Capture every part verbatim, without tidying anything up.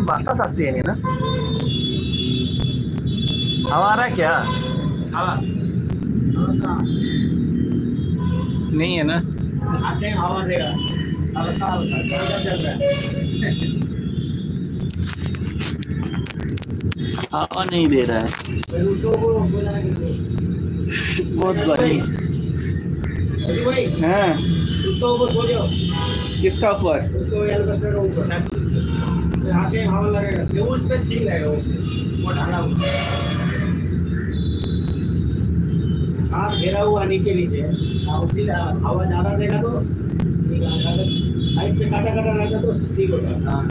batas asli ini ना हवा आ रहा है क्या हवा नहीं है ना आते हैं हवा देगा हल्का हल्का चल रहा है हवा नहीं दे रहा है बहुत गर्मी भाई हाँ उसको ऊपर सो जाओ किसका ऊपर उसको एल्बस्टर का ऊपर यहाँ से हवा लगेगा वो उस पे ठीक रहेगा वो वो ढाला हुआ हाथ घेरा हुआ नीचे नीचे उसी हवा ज़्यादा देगा तो साइड से काटा काटा रहता तो ठीक होगा हाँ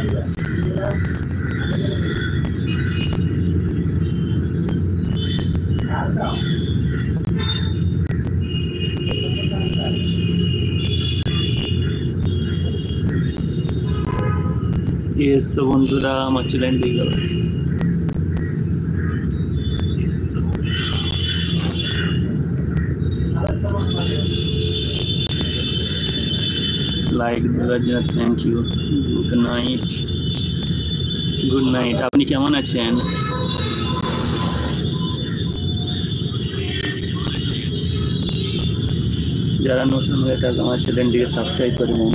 এসো বন্ধুরা আমার চ্যানেল দিয়ে গেল লাইক দেওয়ার জন্য thank you. Good night, good night. আপনি কেমন আছেন? যারা নতুন হয়ে থাকে আমার চ্যানেলটিকে সাবস্ক্রাইব করবেন।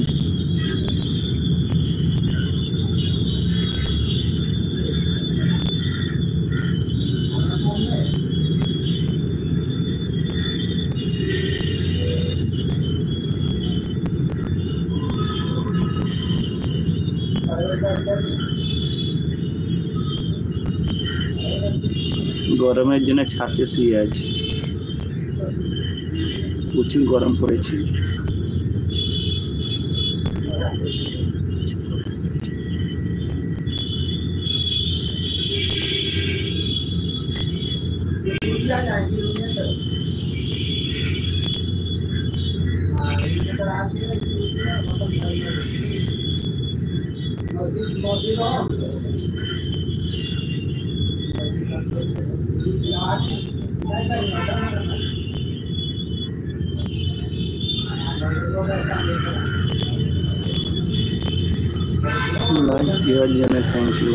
গরমের জন্য ছাদে শুয়ে আছি, প্রচুর গরম পড়েছে। লাইক দেওয়ার জন্য থ্যাংক ইউ।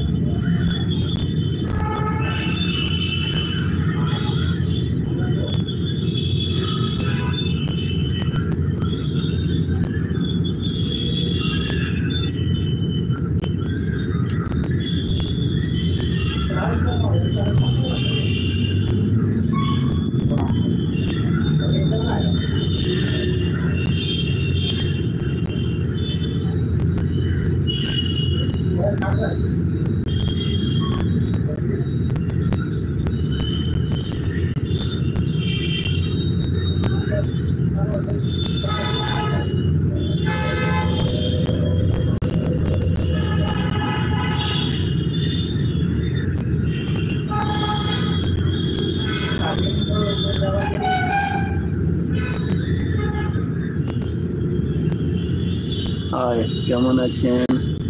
হাই, কেমন আছেন?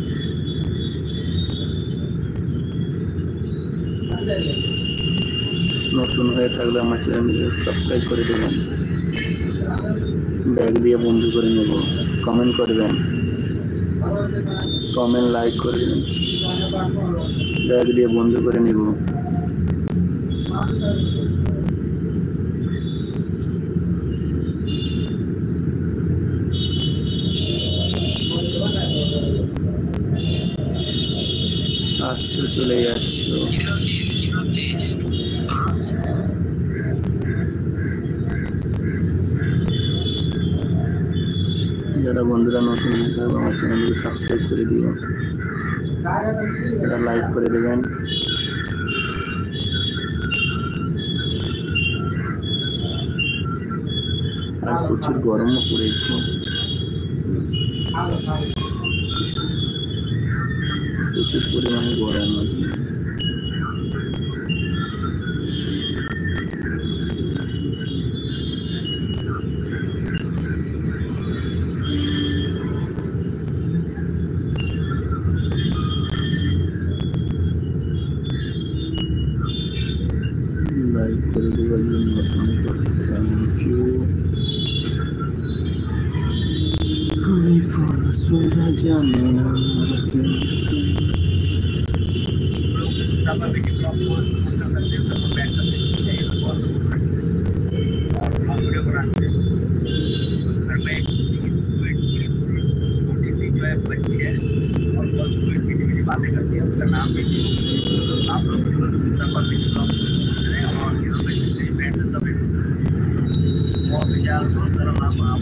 নতুন হয়ে থাকলে আমার চ্যানেলকে সাবস্ক্রাইব করে দেবেন, ব্যাগ দিয়ে বন্ধু করে নেব, কমেন্ট করবেন, কমেন্ট লাইক করবেন, ব্যাগ দিয়ে বন্ধু করে নেব। আসছো, চলে যাচ্ছ। যারা বন্ধুরা নতুন হয়ে থাকবে আমার চ্যানেলকে সাবস্ক্রাইব করে দিও, এটা লাইক করে দেবেন। আজ প্রচুর গরমও পড়েছে, প্রচুর পরিমাণে গরম আছে। লাইক করে দেওয়ার জন্য অসংখ্য থ্যাংক ইউ। আমি ফসলা জানি না बातें करती है, उसका नाम भी आप लोग सब बहुत विशाल बहुत सारा नाम आप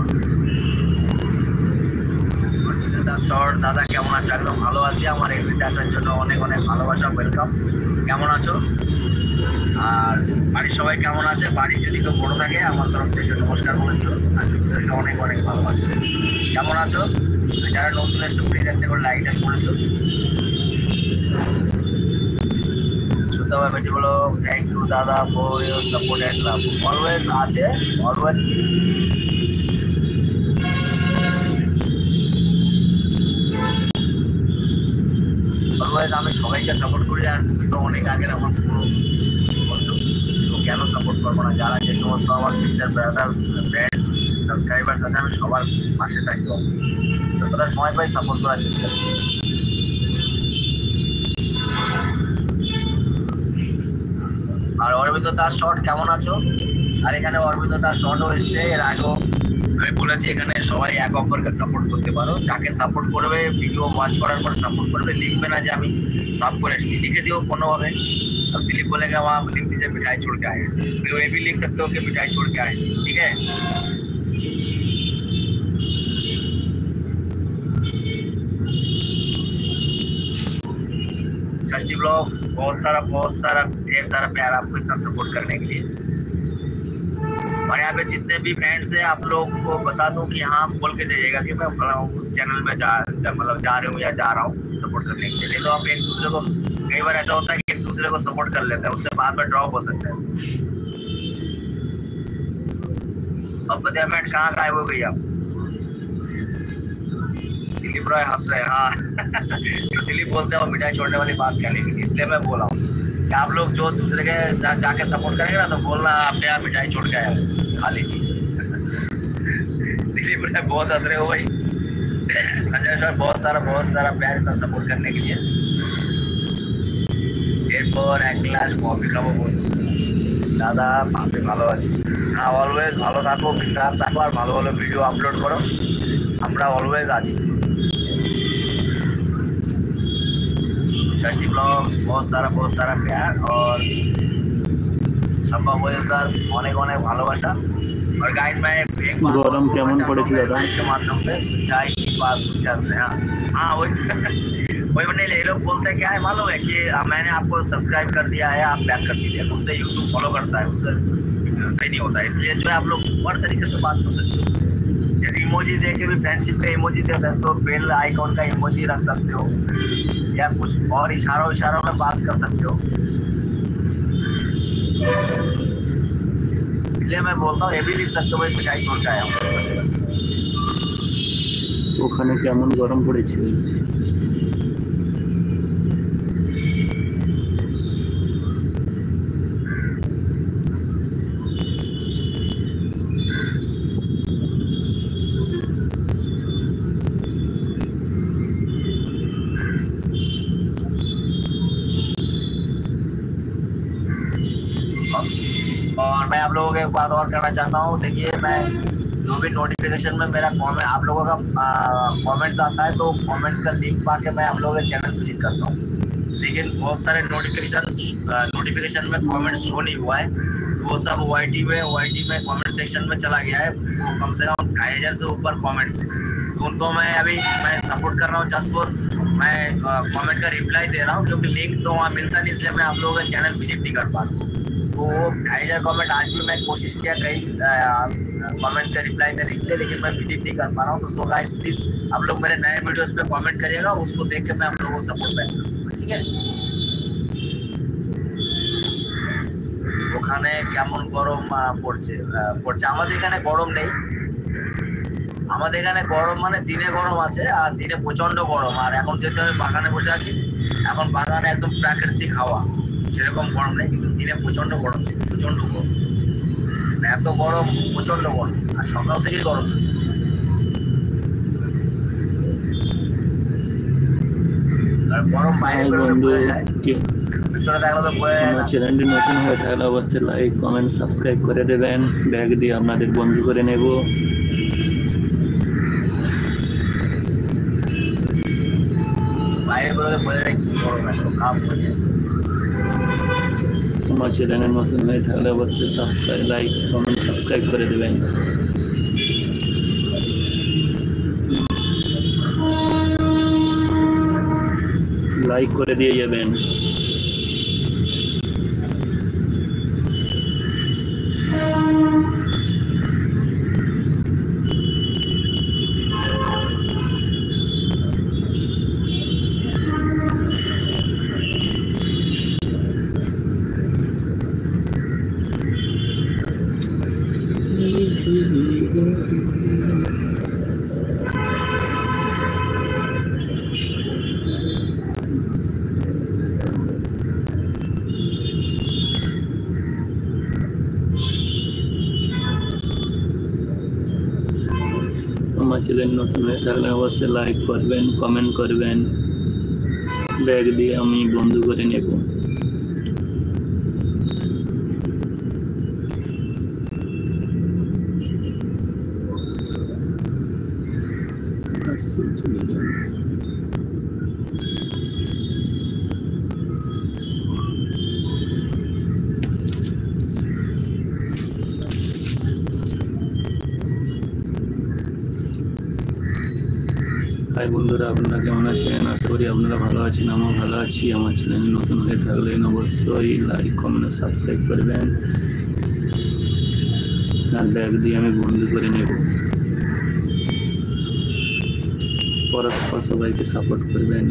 দাদা কেমন আছে? একদম ভালো আছি। আমার এমনি আসার জন্য অনেক অনেক ভালোবাসা, ওয়েলকাম। কেমন আছো? আর বাড়ির সবাই কেমন আছে? বাড়ির যদি কেউ বড় থাকে আমার তরফ থেকে নমস্কার বলে দিও, আর ছোটদেরকে অনেক অনেক ভালোবাসা। কেমন আছো? যারা নতুন এসে প্লিজ একটা করে লাইক টাইক করে দিও। সুতরাং বেটি বলো থ্যাংক ইউ দাদা for your support and love, always আছে, অলওয়েজ। অলওয়েজ আমি সবাইকে সাপোর্ট করি, আর তুমি তো অনেক আগের আমার পুরো বন্ধু, তো কেন সাপোর্ট করবো না? যারা যে সমস্ত আমার সিস্টার ব্রাদার্স ফ্রেন্ডস সাবস্ক্রাইবার্স আছে আমি সবার পাশে থাকবো, যতটা সময় পাই সাপোর্ট করার চেষ্টা করি। আর অরবিন্দ দাস শর্ট কেমন আছো? আর এখানে অরবিন্দ দাস শর্টও এসছে, এর আগেও আমি বলেছি এখানে সবাই এক অপরকে সাপোর্ট করতে পারো, যাকে সাপোর্ট করবে ভিডিও ওয়াচ করার পর সাপোর্ট করবে, লিখবে না যে আমি সাব করে এসেছি, লিখে দিও কোনোভাবে। अब दिलीप बोलेगा वहाँ लिख दीजिए मिठाई छोड़ के आए, फिर वो ये भी लिख सकते हो कि मिठाई छोड़ के आए, ठीक है। षष्ठी ब्लॉग्स बहुत सारा बहुत सारा ढेर सारा प्यार आपको इतना सपोर्ट करने के लिए। और यहाँ पे जितने भी फ्रेंड्स हैं आप लोग को बता दूं कि हाँ बोल के जाइएगा कि मैं उस चैनल में जा मतलब जा रहा हूँ या जा रहा हूँ सपोर्ट करने के लिए। तो आप एक दूसरे को, कई बार ऐसा होता है कि एक दूसरे को सपोर्ट कर लेते हैं, उससे बाद में ड्रॉप हो सकता है। अब बताया मैं कहाँ गायब हो गई आप? दिलीप रॉय हंस रहे हैं, हाँ दिलीप बोलते हैं वो मिठाई छोड़ने वाली बात करने की, इसलिए मैं बोला हूँ कि आप लोग जो दूसरे के जा, जाके सपोर्ट करेंगे ना तो बोलना आपने यहाँ मिठाई छोड़ के आया, खा लीजिए। दिलीप रॉय बहुत हंस रहे हो भाई। संजय सर बहुत सारा बहुत सारा प्यार इतना सपोर्ट करने के लिए। এরপর এক গ্লাস কফি খাবো বলছি। দাদা আমি ভালো আছি, হ্যাঁ অলওয়েজ ভালো থাকো, বিন্দাস থাকো, আর ভালো ভালো ভিডিও আপলোড করো, আমরা অলওয়েজ আছি। षष्ठी ब्लॉग्स बहुत सारा बहुत सारा प्यार और সম্ভব ওয়েদার অনেক অনেক ভালোবাসা। और गाइस मैं एक बात गरम কেমন পড়েছিল দাদা के माध्यम से चाय की पास जैसे हाँ हाँ वही वही मैंने ये लोग बोलते हैं क्या है मालूम है कि मैंने आपको सब्सक्राइब कर दिया है आप बैक कर दीजिए, उससे यूट्यूब फॉलो करता है, उससे सही नहीं होता है। इसलिए जो है आप लोग और तरीके से बात कर सकते हो, जैसे इमोजी दे के भी फ्रेंडशिप पे इमोजी दे सकते हो, बेल आइकॉन का इमोजी रख सकते हो, या कुछ और इशारों इशारों में बात कर सकते हो। इसलिए मैं बोलता हूँ ये भी लिख सकते हो भाई मिठाई छोड़ के आया हूँ। ওখানে কেমন গরম পড়েছে? और मैं आप लोगों को एक बात और करना चाहता हूँ, देखिए मैं जो भी नोटिफिकेशन में मेरा कमेंट आप लोगों का कमेंट्स आता है तो कमेंट्स का लिंक पा के मैं आप लोगों के चैनल विजिट करता हूँ, लेकिन बहुत सारे नोटिफिकेशन नोटिफिकेशन में कमेंट शो नहीं हुआ है, तो वो सब वाईटी में वाईटी में कमेंट सेक्शन में चला गया है। वो कम से कम ढाई हज़ार से ऊपर कमेंट्स है, तो उनको मैं अभी मैं सपोर्ट कर रहा हूँ जस्ट फॉर मैं कमेंट का रिप्लाई दे रहा हूँ, क्योंकि लिंक तो वहाँ मिलता नहीं, इसलिए मैं आप लोगों का चैनल विजिट नहीं कर पा रहा हूँ। तो ढाई हज़ार कमेंट आज भी मैं कोशिश किया कई कमेंट्स का रिप्लाई देने के लिए, लेकिन मैं विजिट नहीं कर पा रहा हूँ। तो सो गाइस प्लीज आप लोग मेरे नए वीडियोस पे कमेंट करिएगा, उसको देख के मैं आप लोगों को सपोर्ट बैक करूँगा, ठीक है। ওখানে কেমন গরম পড়ছে পড়ছে আমাদের এখানে গরম নেই, আমাদের এখানে গরম মানে দিনে গরম আছে, আর দিনে প্রচন্ড গরম। আর এখন যেহেতু আমি বাগানে বসে আছি, এখন বাগানে একদম প্রাকৃতিক হাওয়া, সেরকম গরম নেই, কিন্তু দিনে প্রচন্ড গরম ছিল, প্রচন্ড গরম, এত গরম প্রচন্ড গরম, আর সকাল থেকেই গরম ছিল। আর গরম বাইরে বেরোলে বোঝা যায়, ভিতরে থাকলে তো বোঝা যায় না। চ্যানেলটি নতুন হয়ে থাকলে অবশ্যই লাইক কমেন্ট সাবস্ক্রাইব করে দেবেন, ব্যাগ দিয়ে আপনাদের বন্ধু করে নেব। বাইরে বেরোলে বোঝা যায় কি গরম, এত কাপ হয়ে যায়। আমার চ্যানেলে নতুন হয়ে থাকলে অবশ্যই সাবস্ক্রাইব লাইক কমেন্ট সাবস্ক্রাইব করে দেবেন। লাইক করে দিয়ে যাবেন। আমার চ্যানেল নতুন হয়ে থাকলে অবশ্যই লাইক করবেন, কমেন্ট করবেন। ব্যাগ দিয়ে আমি বন্ধ করে নেব। হাই বন্ধুরা, আপনারা কেমন আছেন? আশা করি আপনারা ভালো আছেন। আমিও ভালো আছি। আমার চ্যানেল নতুন হয়ে থাকলে অবশ্যই লাইক, কমেন্ট, সাবস্ক্রাইব করবেন। আর ব্যাগ দিয়ে আমি বন্ধ করে নেব। পরস্পর সবাইকে সাপোর্ট করবেন।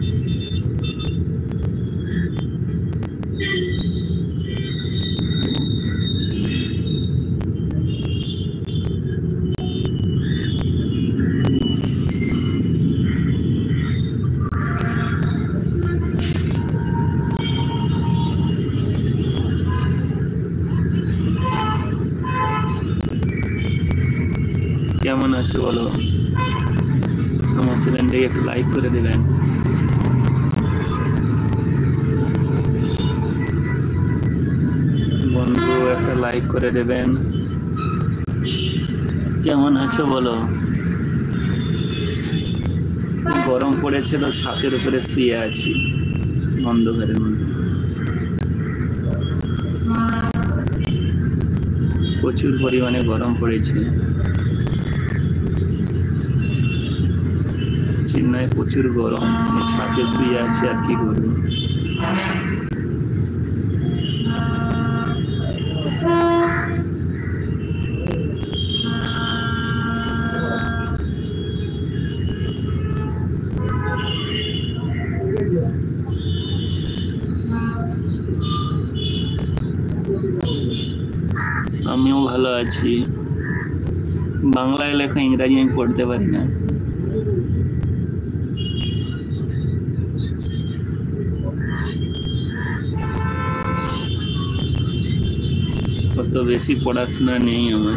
কেমন আছে বলো? আমার চ্যানেলটাকে একটু লাইক করে দেবেন। বন্ধু একটা লাইক করে দেবেন। কেমন আছো বলো? গরম পড়েছে তো ছাদের উপরে শুয়ে আছি অন্ধকারের মধ্যে। প্রচুর পরিমাণে গরম পড়েছে। চেন্নাই প্রচুর গরম, ছাদে শুয়ে আছি আর কি করবো। আমিও ভালো আছি। বাংলায় লেখা ইংরাজি আমি পড়তে পারি না। অত বেশি পড়াশোনা নেই আমার।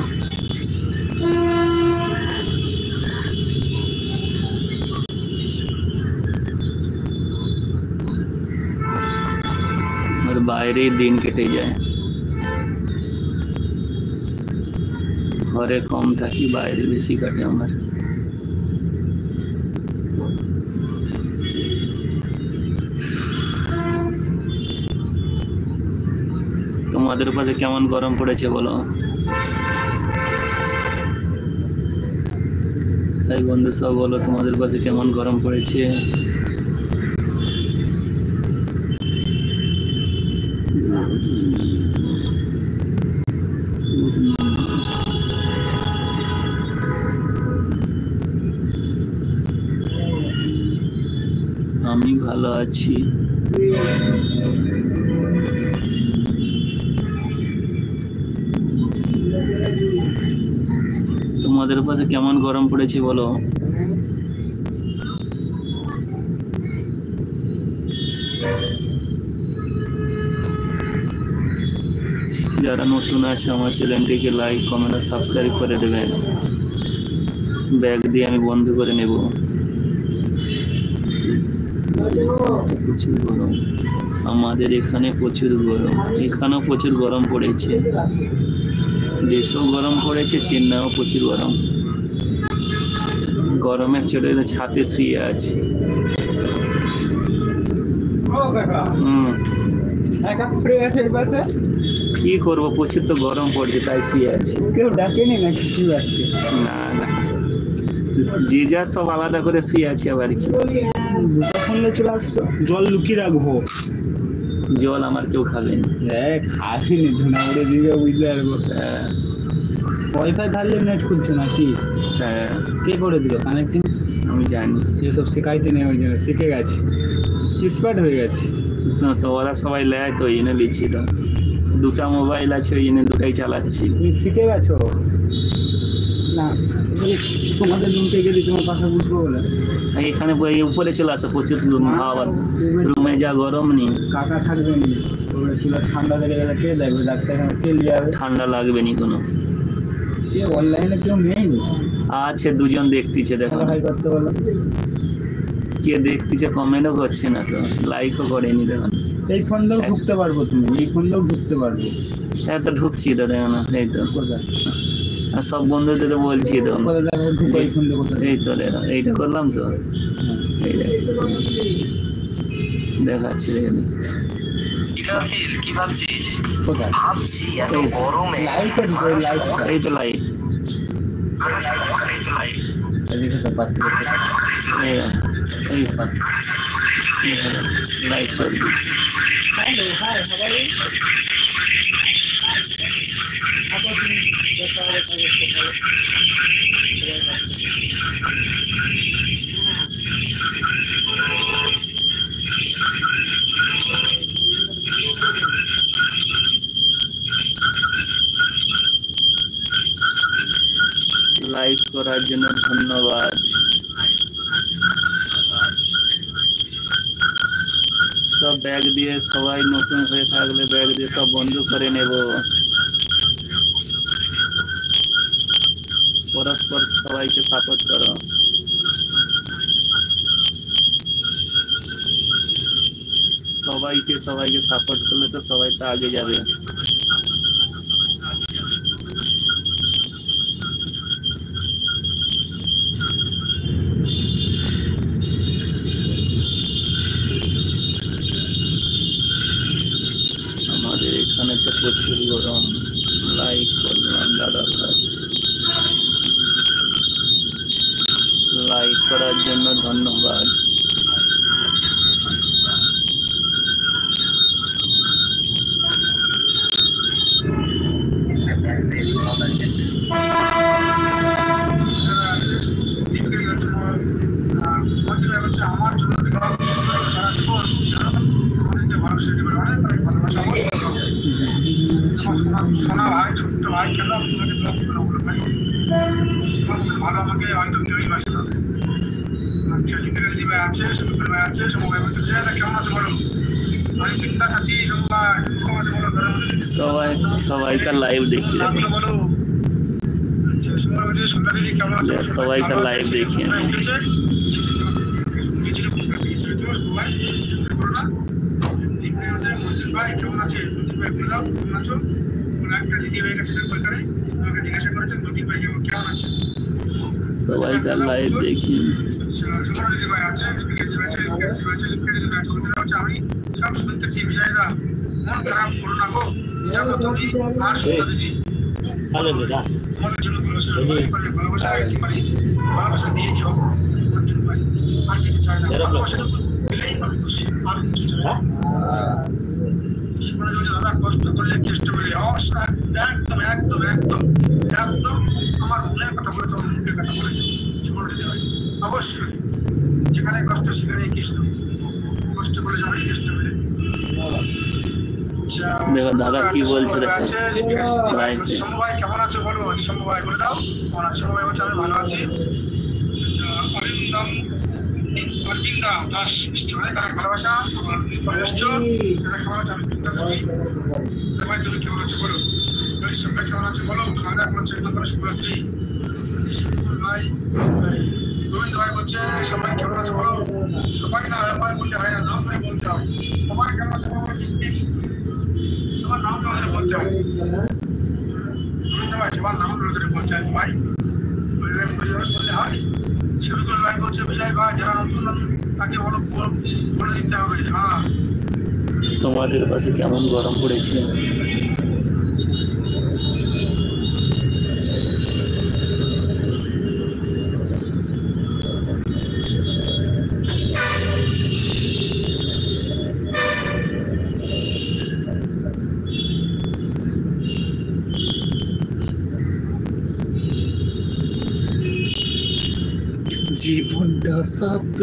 আমার বাইরেই দিন কেটে যায়। ঘরে কম থাকি, বাইরে বেশি কাটে আমার। তোমাদের পাশে কেমন গরম পড়েছে বলো? তাই বন্ধু সব বলো, তোমাদের পাশে কেমন গরম পড়েছে? আমি ভালো আছি। তোমাদের পাশে কেমন গরম পড়েছে বলো? যারা নতুন আছে আমার চ্যানেলটিকে লাইক, কমেন্ট আর সাবস্ক্রাইব করে দেবেন। ব্যাগ দিয়ে আমি বন্ধ করে নেব। প্রচুর গরম আমাদের এখানে, প্রচুর গরম। এখানেও প্রচুর গরম পড়েছে। দেশেও গরম পড়েছে, চেন্নাইও প্রচুর গরম। গরমের চোটে ছাদে শুয়ে আছি। হুম, কি করবো, প্রচুর তো গরম পড়ছে, তাই শুয়ে আছি। কেউ ডাকেনি না কিছু আজকে? না না, যে যা সব আলাদা করে শুয়ে আছি আবার কি। দুটো ফোনলে চলে আসছো, জল লুকিয়ে রাখবো। জল আমার কেউ খাবে না। হ্যাঁ খাবি নি, ধুনা উড়ে দিবে, বুঝতে পারবো। হ্যাঁ ওয়াইফাই থাকলে নেট খুলছো নাকি? হ্যাঁ কে করে দিল কানেক্টিং? আমি জানি। এসব শেখাইতে নেই, ওই জন্য শিখে গেছে, এক্সপার্ট হয়ে গেছে। না তো ওরা সবাই লেয় তো ওই জন্য লিখছি। তো দুটা মোবাইল আছে ওই জন্য দুটাই চালাচ্ছি। তুমি শিখে গেছো না? তোমাদের রুমকে গেলে তোমার কথা বুঝবো বলে এখানে এই উপরে চলে আসে প্রচুর হাওয়া, রুমে যা গরম নেই। কাকা থাকবে নি, চুলা ঠান্ডা লেগে গেলে কে দেখবে? ডাক্তার কে নিয়ে যাবে? ঠান্ডা লাগবে নি কোনো। কে অনলাইনে কেউ নেই? আছে দুজন দেখতেছে, দেখো ভাই করতে বলো। কে দেখতেছে, কমেন্টও করছে না তো, লাইকও করেনি। দেখুন এই ফোন দিয়েও ঢুকতে পারবো, তুমি এই ফোন দিয়েও ঢুকতে পারবো। হ্যাঁ তো ঢুকছি তো, দেখো না এই তো। কোথায়? আর সব বন্ধুদের বলছি তো, কোথায় দেখো ঢুকো, এই ফোন দিয়ে কোথায়? এই তো দেখো, এইটা করলাম তো, এই দেখো দেখাচ্ছি। দেখেন কি ভাবছিস? কোথায়? ভাবছি এত গরমে লাইটটা ঢুকো, লাইটটা। এই তো লাইট, এদিকে তো পাশে দেখতে। এই এই পাশে লাইট চলছে। লাইক করার জন্য ধন্যবাদ। সব ব্যাগ দিয়ে, সবাই নতুন হয়ে থাকলে ব্যাগ দিয়ে সব বন্ধ করে নেব। পরস্পর সবাইকে সাপোর্ট করো। সবাইকে সবাইকে সাপোর্ট করলে তো সবাই তো আগে যাবে। আমাদের এখানে তো প্রচুর গরম। লাইক করলাম দাদা ভাই, লাইক করার জন্য ধন্যবাদ। আমার জন্য সোনা ভাই, ছোট্ট ভাই, কেন আপনাকে ব্লক করে বলো ভাই? ভালো আমাকে হয়তো কেউই বাসে না। আচ্ছা লিখে ভাই আছে, সুন্দর ভাই আছে, সময় বলছে কেমন আছে বলো? আমি বিন্দাস আছি, সময় কেমন আছে বলো? সবাই সবাইকার লাইভ দেখি, বলো। আচ্ছা সময় বলছে সুন্দর দিদি কেমন আছে? সবাইকার লাইভ দেখি। ভাই কেমন আছে? ভাই বললাম কেমন আছো? একটা দিদি হয়ে গেছে কলকাতায়, আমাকে জিজ্ঞাসা করেছেন নদীর ভাই কেমন আছে? সবাইকার লাইভ দেখি। দিদি ভাই আছে, দিদি ভাই আছে, দিদি ভাই আছে, দিদি ভাই আছে, আমি সব শুনতেছি। বিজয়দা মন খারাপ করো না গো, যাবো তুমি আর শুনো দিদি। ভালো দাদা, আমাদের জন্য ভালোবাসা ভালোবাসা কি পারি, ভালোবাসা দিয়েছি অর্জুন ভাই, আর কিছু চাই না। ভালোবাসা পেলেই আমি খুশি, আর কিছু চাই না। দাদা কষ্ট করলে কষ্ট করলে একদম একদম একদম একদম আমার মনের কথা বলেছ, মুখের কথা বলেছ। অবশ্যই যেখানে কষ্ট সেখানে কৃষ্ণ, কষ্ট করে যাবে কৃষ্ণ মিলে। দেখো দাদা কি বলছে, দেখো সমবাই কেমন আছো বলো? সমবাই বলে দাও কেমন আছো? সমবাই বলছে আমি ভালো আছি। অরিন্দম অরবিন্দা দাস স্থানে তারা ভালোবাসা আমার পরিবেষ্ট তারা কেমন আছে? আমি বিন্দাস আছি। ভাই তুমি কেমন আছো বলো? সবাই কেমন আছে বলো? খাওয়া দাওয়া করছে তোমার শুভরাত্রি ভাই। গোবিন্দ ভাই বলছে সবাই কেমন আছে বলো? সবাই না আমার বললে হয় না, নাম ধরে বলতে হবে। সবাই কেমন আছে বলো? তোমার নাম ধরে বলতে হবে। গোবিন্দ ভাই সবার নাম ধরে বলতে হবে ভাই, বললে হয়। শুরু করে ভাই বলছে বিজয় ভাই যারা নতুন তাকে বলো বলে দিতে হবে। হ্যাঁ তোমাদের পাশে কেমন গরম পড়েছে? জীবনটা স্বপ্ন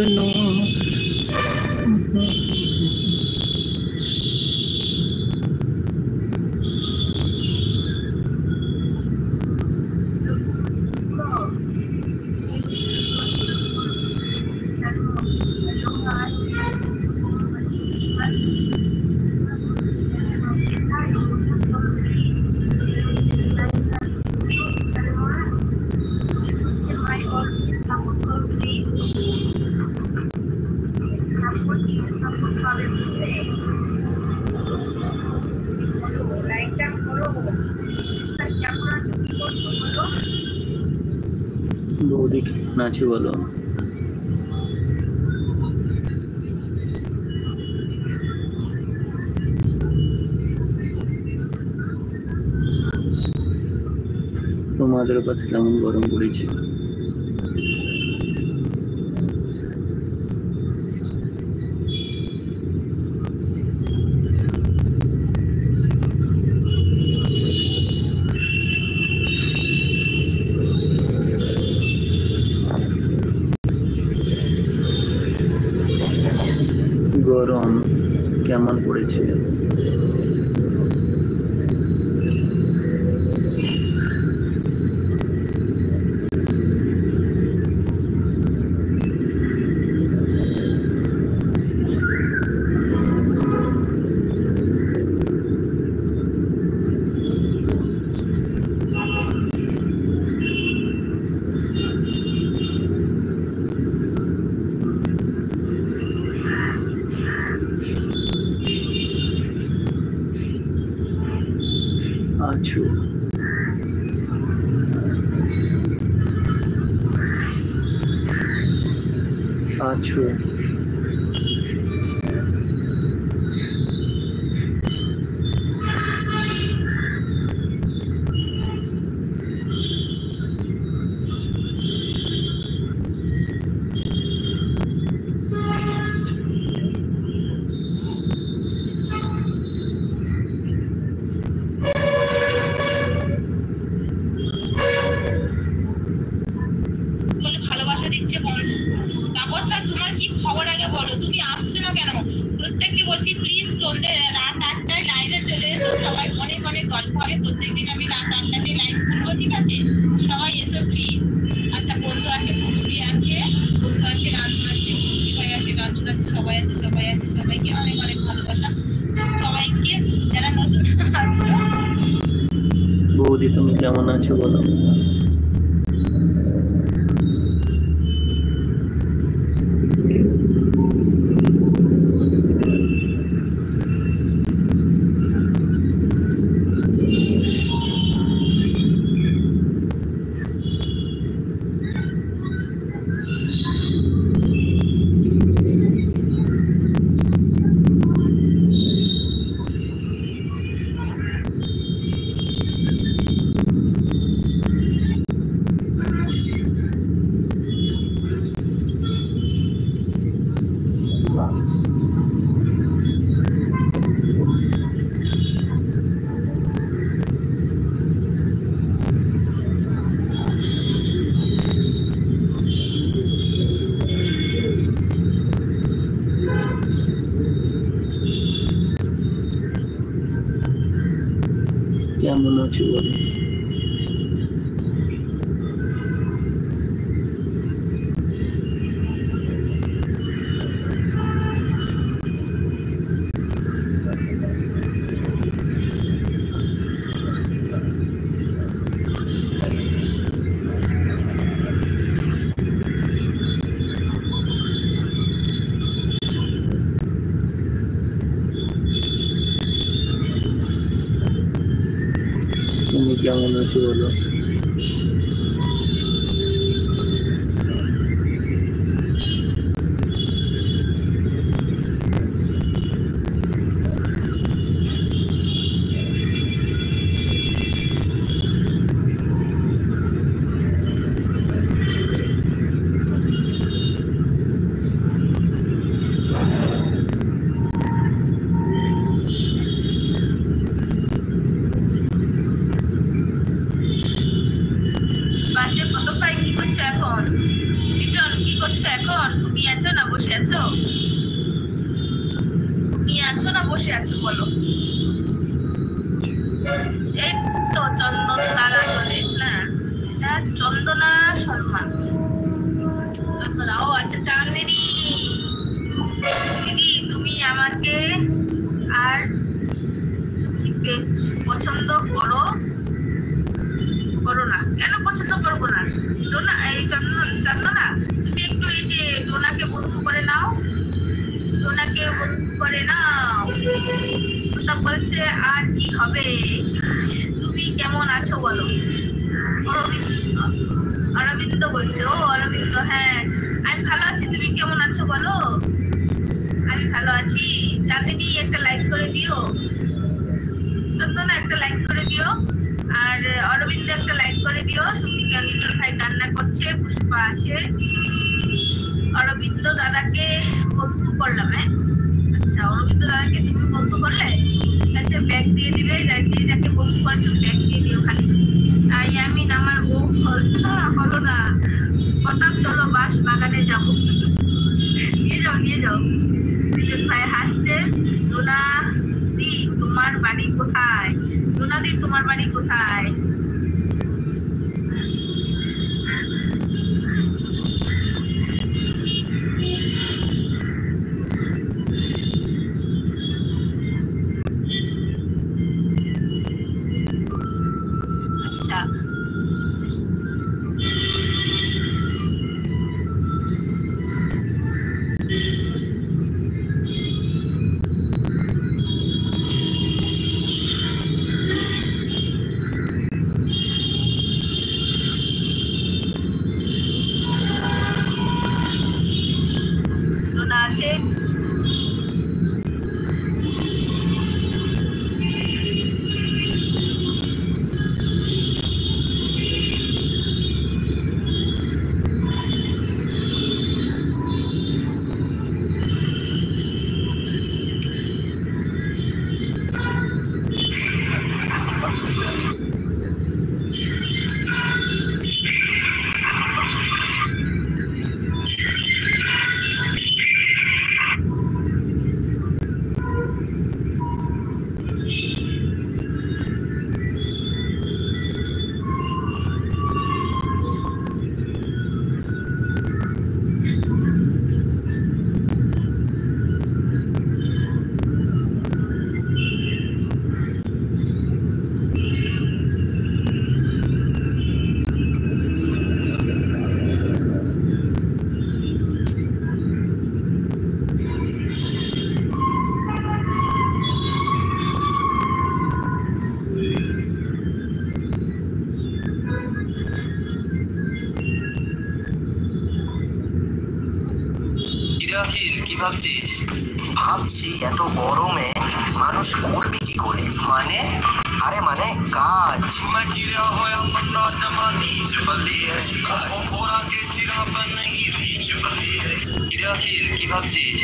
বৌদি কেমন আছে বলো? তোমাদের কাছে কেমন গরম পড়েছে? গরম কেমন পড়েছে? আছো আছো ভালোবাসা দিচ্ছে বন্ধু। তাপস দা তোমার কি খবর আগে বলো, তুমি আসছো না কেন? প্রত্যেককে বলছি প্লিজ সন্ধ্যে রাত আটটায় লাইভে চলে এসো, সবাই অনেক অনেক গল্প হবে। প্রত্যেকদিন আমি রাত আটটাতে লাইভ করবো, ঠিক আছে? সবাই এসো প্লিজ। আচ্ছা বন্ধু আছে, পুরুলি আছে, বন্ধু আছে, রাজু আছে, পুরুলি ভাই আছে, রাজু আছে, সবাই আছে সবাই আছে সবাইকে অনেক অনেক ভালোবাসা। সবাইকে যারা নতুন আসলো। বৌদি তুমি কেমন আছো বলো? কেমন আছো বলো? তুমি কেমন আছো বলো? আছো? ঘুমিয়ে আছো না বসে আছো বলো? এই তো চন্দন তারা চলে এস না, এটা চন্দনা শর্মা। চন্দনা, ও আচ্ছা চাঁদনি দিদি, তুমি আমাকে আর পছন্দ করো করো না? কেন পছন্দ করবো না? ডোনা, এই চন্দন চন্দনা, তুমি একটু এই যে ডোনাকে বন্ধু করে নাও, ডোনাকে বন্ধু করে নাও। তা বলছে আর কি হবে, তুমি কেমন আছো বলো? অরবিন্দ অরবিন্দ বলছে, ও অরবিন্দ, হ্যাঁ আমি ভালো আছি, তুমি কেমন আছো বলো? আমি ভালো আছি। চাঁদিনী একটা লাইক করে দিও, চন্দনা একটা লাইক করে দিও, আর অরবিন্দ একটা লাইক করে দিও। তুমি লিটন ভাই কান্না করছে, পুষ্পা আছে, অরবিন্দ দাদাকে বন্ধু করলাম। হ্যাঁ আচ্ছা, অরবিন্দ দাদাকে তুমি বন্ধু করলে, ঠিক আছে, ব্যাগ দিয়ে দিবে, যে যাকে বন্ধু করছো ব্যাগ দিয়ে দিও খালি। তাই আমি আমার ও হলো না, কথা চলো বাস বাগানে যাবো, নিয়ে যাও নিয়ে যাও। লিটন ভাই হাসছে। ডোনা দি তোমার বাড়ি কোথায়? ডোনা দি তোমার বাড়ি কোথায়? আচ্ছা ডোনা আছে। কি ভাবছিস? ভাবছি এত গরমে মানুষ করবে কি করে, মানে আরে মানে কাজ। কি ভাবছিস?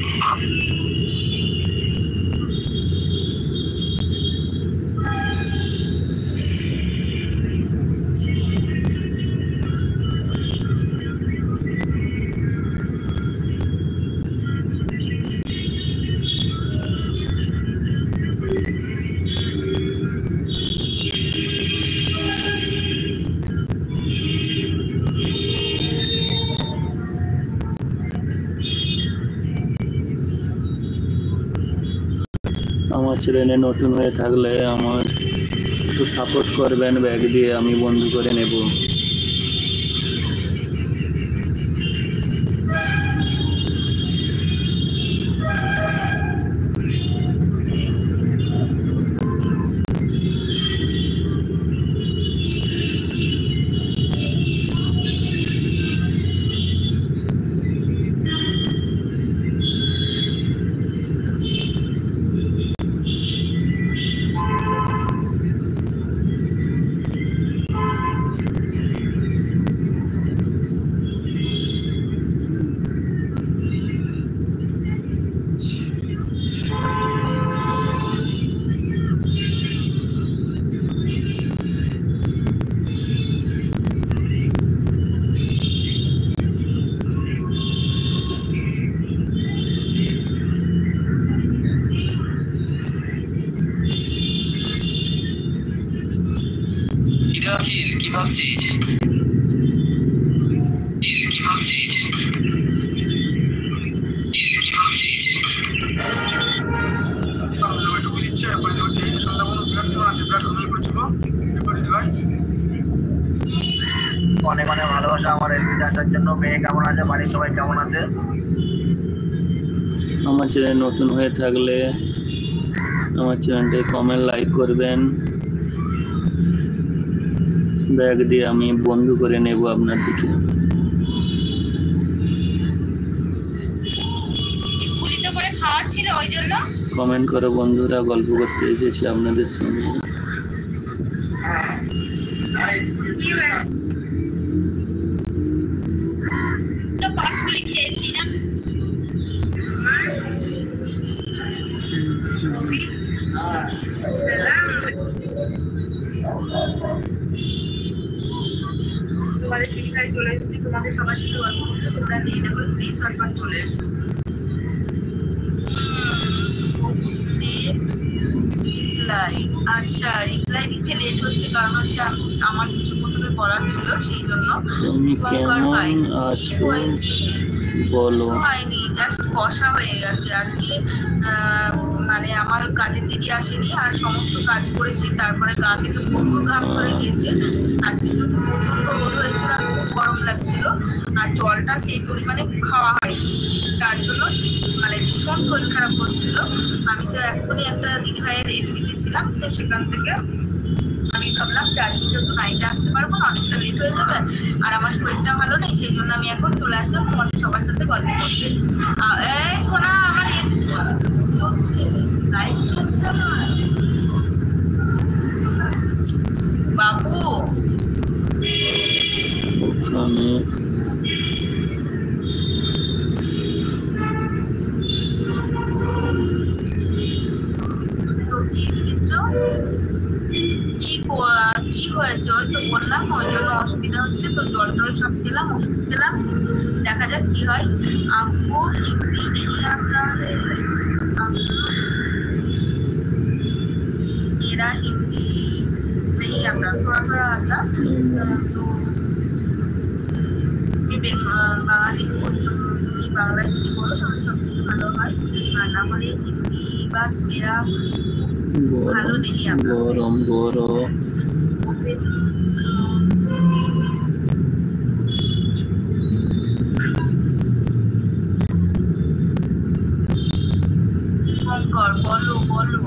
আমার চ্যানেলে নতুন হয়ে থাকলে আমার একটু সাপোর্ট করবেন, ব্যাগ দিয়ে আমি বন্ধু করে নেব। কি ভাবছিস? কি ভাবছিস? কি ভাবছিস? একটু দিচ্ছে এরপরে হচ্ছে এই যে সন্ধ্যাবন বিরাট কেমন আছে, বিরাট কমেন্ট করেছিল এরপরে দিলাই। অনেক অনেক ভালোবাসা আমার এলবিতে আসার জন্য। মেয়ে কেমন আছে, বাড়ির সবাই কেমন আছে? আমার চ্যানেল নতুন হয়ে থাকলে আমার চ্যানেলটি কমেন্ট লাইক করবেন, ব্যাগ দিয়ে আমি বন্ধু করে নেব আপনার দিকে। পুলিতে করে খাওয়ার ছিল ওই জন্য কমেন্ট করো বন্ধুরা, গল্প করতে এসেছি আপনাদের সঙ্গে। পাঁচ পুলি খেয়েছি না। তোমাদের দিদিভাই চলে এসেছি, তোমাদের সবার সাথে গল্প করতে। তোমরা দিয়ে দেবো প্লিজ সরকার চলে এসো। রিপ্লাই, আচ্ছা রিপ্লাই দিতে লেট হচ্ছে কারণ হচ্ছে আমার কিছু প্রথমে পড়ার ছিল সেই জন্য। তুমি কেমন আছো বলো? হয়নি, জাস্ট কষা হয়ে গেছে আজকে। মানে আমার কাজের দিদি আসেনি আর সমস্ত কাজ করেছি, তারপরে গা থেকে প্রচুর ঘাম ধরে গিয়েছে। আজকে যেহেতু প্রচন্ড রোদ হয়েছিল আর খুব গরম লাগছিল আর জলটা সেই পরিমাণে খাওয়া হয়নি, তার জন্য মানে ভীষণ শরীর খারাপ করছিল। আমি তো এখনই একটা দিদি ভাইয়ের এলবিতে ছিলাম, তো সেখান থেকে আমি ভাবলাম যে আজকে যেহেতু নাইটে আসতে পারবো না, অনেকটা লেট হয়ে যাবে আর আমার শরীরটা ভালো নেই, সেই জন্য আমি এখন চলে আসলাম তোমাদের সবার সাথে গল্প করতে। এই শোনা, আমার চলছে লাইভ চলছে আমার বাবু ওখানে তো দিয়ে দিয়েছ কি কি হয়েছে? ওই তো বললাম ওই জন্য অসুবিধা হচ্ছে, তো জল টল সব খেলাম, ওষুধ খেলাম, দেখা যাক কি হয়। आपको हिंदी नहीं आता है? मेरा हिंदी नहीं आता, थोड़ा थोड़ा आता, तो বাঙালি বাংলায় যদি বলো তাহলে সব কিছু ভালো হয়, আর না হলে হিন্দি বা মেরা ভালো নেই आता। গরম গরম শঙ্কর বলো বলো,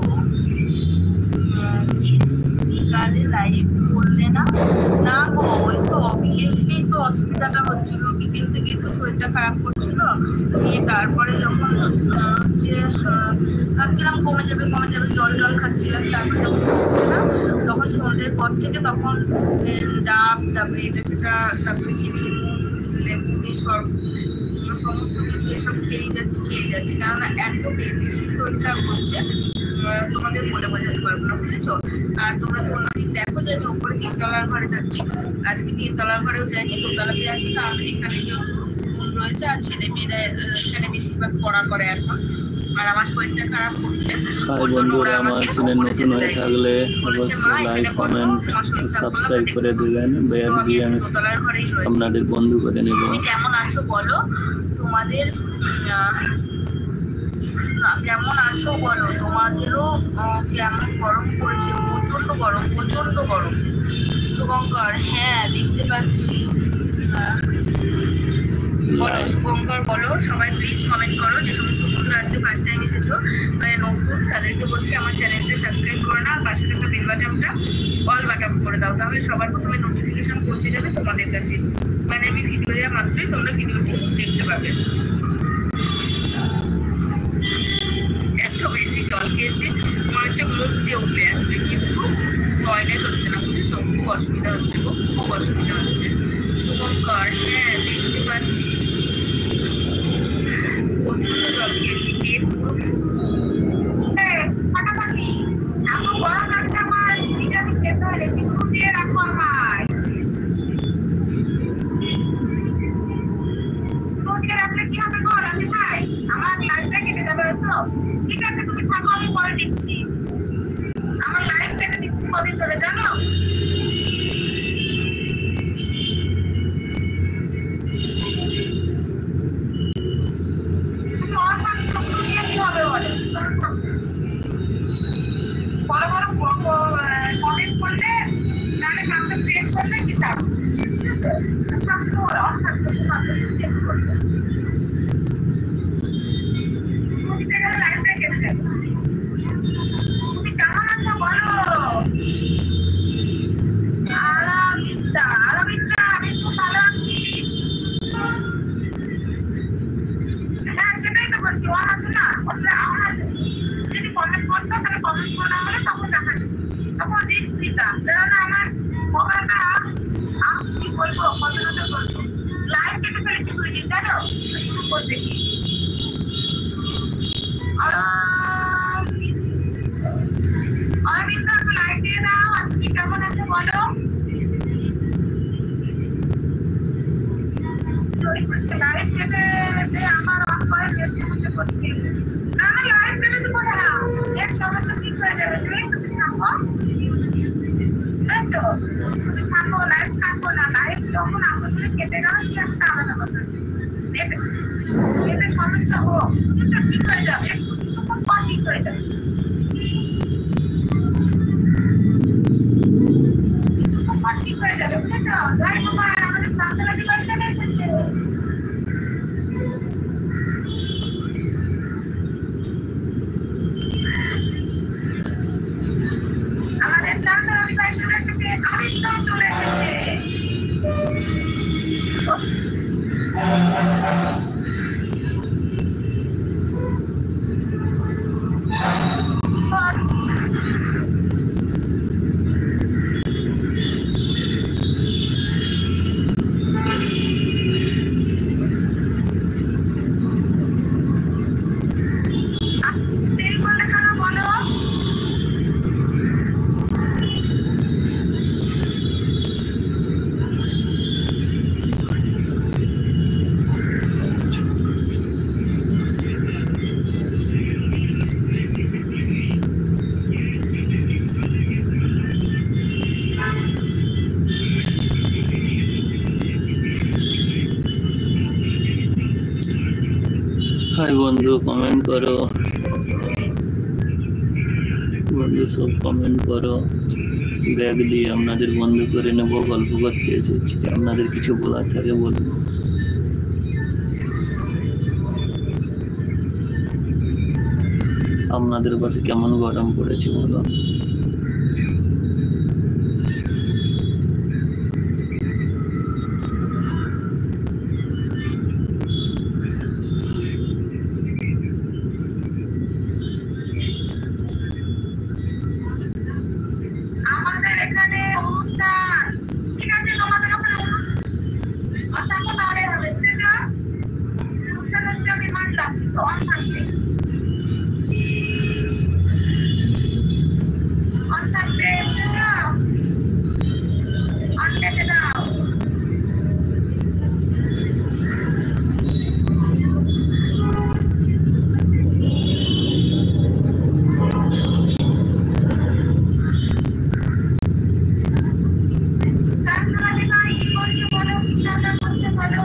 বিকালে লাইভ করলে না? না গো, ওই তো বিকেল থেকেই তো অসুবিধাটা হচ্ছিল, বিকেল থেকেই তো শরীরটা খারাপ করছিল, দিয়ে তারপরে যখন হচ্ছে ভাবছিলাম কমে যাবে কমে যাবে জল টল খাচ্ছিলাম, তারপরে যখন হচ্ছে না তখন সন্ধ্যের পর থেকে তখন ডাব, তারপরে এটা সেটা, তারপরে চিনি লেবু দিয়ে সব সমস্ত কিছু এসব খেয়ে যাচ্ছি খেয়ে যাচ্ছি কেননা এত বেশি শরীর খারাপ হচ্ছে তোমাদের বলে বোঝাতে পারবো না, বুঝেছো? আর তোমরা তো অন্যদিন দেখো যে আমি উপরে তিনতলার ঘরে থাকি, আজকে তিনতলার ঘরেও যাইনি, দোতলাতে আছি, কারণ এখানে যেহেতু রয়েছে আর ছেলে মেয়েরা এখানে বেশিরভাগ পড়া করে এখন, আর আমার শরীরটা খারাপ হচ্ছে। হাই বন্ধুরা, আমার চ্যানেল নতুন হয়ে থাকলে অবশ্যই লাইক কমেন্ট সাবস্ক্রাইব করে দেবেন, ব্যাগ দিয়ে আমি আপনাদের বন্ধু করে নেব। তুমি কেমন আছো বলো, তোমাদের কেমন আছো বলো, তোমাদেরও কেমন গরম পড়েছে? প্রচন্ড গরম, প্রচন্ড গরম। শুভঙ্কর, হ্যাঁ দেখতে পাচ্ছি, বলো শুভঙ্কর বলো, সবাই প্লিজ কমেন্ট করো, যে সমস্ত বন্ধুরা আজকে ফার্স্ট টাইম এসেছো মানে নতুন তাদেরকে বলছি আমার চ্যানেলটা সাবস্ক্রাইব করে নাও, পাশে থাকা বেল বাটনটা অল বাটন করে দাও, তাহলে সবার প্রথমে নোটিফিকেশন পৌঁছে যাবে তোমাদের কাছে, মানে আমি ভিডিও দেওয়া মাত্রই তোমরা ভিডিওটি দেখতে পাবে। এত বেশি জল খেয়েছে মনে হচ্ছে মুখ দিয়ে উঠে আসবে, কিন্তু টয়লেট হচ্ছে না, বুঝেছো? খুব অসুবিধা হচ্ছে, খুব খুব অসুবিধা হচ্ছে। শুভঙ্কর, হ্যাঁ দেখতে পাচ্ছি, প্রচন্ড জল খেয়েছি, পেট পুরো ফাটাফাটি, এত গরম লাগছে আমার, নিজে আমি সেদ্ধ হয়ে গেছি, দুধ দিয়ে রাখো আমায়, দুধ দিয়ে রাখলে কি হবে গো রাখি ভাই, আমার লাইফটা কেটে যাবে তো। ঠিক আছে তুমি থাকো, আমি পরে দিচ্ছি, আমার লাইফ কেটে দিচ্ছি কদিন ধরে জানো। করলে দিতাম, ঠিক আছে? থাকতো অন থাকতো তোমাকে চেক করতে। তুমি দিতে গেলে লাইফটা কেটে যাবে। তুমি কেমন আছো বলো? আরাবিন্দা, আরাবিন্দা, আমি খুব ভালো আছি। হ্যাঁ সেটাই তো বলছি, অন আছে না, ওটা অন আছে। যদি কমেন্ট করতো তাহলে কমেন্ট শোনা হলে তখন দেখা যেত, তখন রিস্ক নিতাম। কারণ আমার মোবাইলটা আমি কি বলবো, কতটা বলবো, লাইভ কেটে ফেলেছি দুই দিন জানো, শুরু করতে গিয়ে। অরবিন্দা একটু লাইভ দিয়ে দাও, আর তুমি কেমন আছো বলো? লাইভ কেটে আমার অন করে বেশি বসে করছি। না না লাইভ কেটে দেবো না, এর সমস্যা ঠিক হয়ে যাবে। তুমি তুমি থাকো, তাই তো? তুমি থাকো, লাইভ থাকো না, লাইভ যখন আমাদের কেটে গেল সে একটা আলাদা কথা। নেটে নেটে সমস্যা হোক, কিছু ঠিক হয়ে যাবে, একটু কিছুক্ষণ পর ঠিক হয়ে যাবে। কিছুক্ষণ পর ঠিক হয়ে যাবে, বুঝেছ? জয় বাবা, আমাদের সান্তালাদি বাড়িতে এসেছে। আমাদের সান্তালাদি বাড়ি চলে এসেছে, আরিন্দাও চলে এসেছে। দেরি করলে কেন বলো? হাই বন্ধু, কমেন্ট করো বন্ধু, সব কমেন্ট করো। ব্যাগ দিয়ে আপনাদের বন্ধ করে নেবো, গল্প করতে এসেছি। আপনাদের কিছু বলার থাকে বলুন। আপনাদের কাছে কেমন গরম পড়েছে বলো। আমাদের এখানে অনুষ্ঠান, ঠিক আছে? তোমাদের ওখানে অনুষ্ঠান অর্থাৎ তাহলে হবে, বুঝেছ? অনুষ্ঠান হচ্ছে আমি মানলাম, কিন্তু অন থাকবে, অন থাকবে, বুঝেছ? অন কেটে দাও। সান্তালাদি বাড়ি কি করছে বলো, কি রান্না করছে বলো?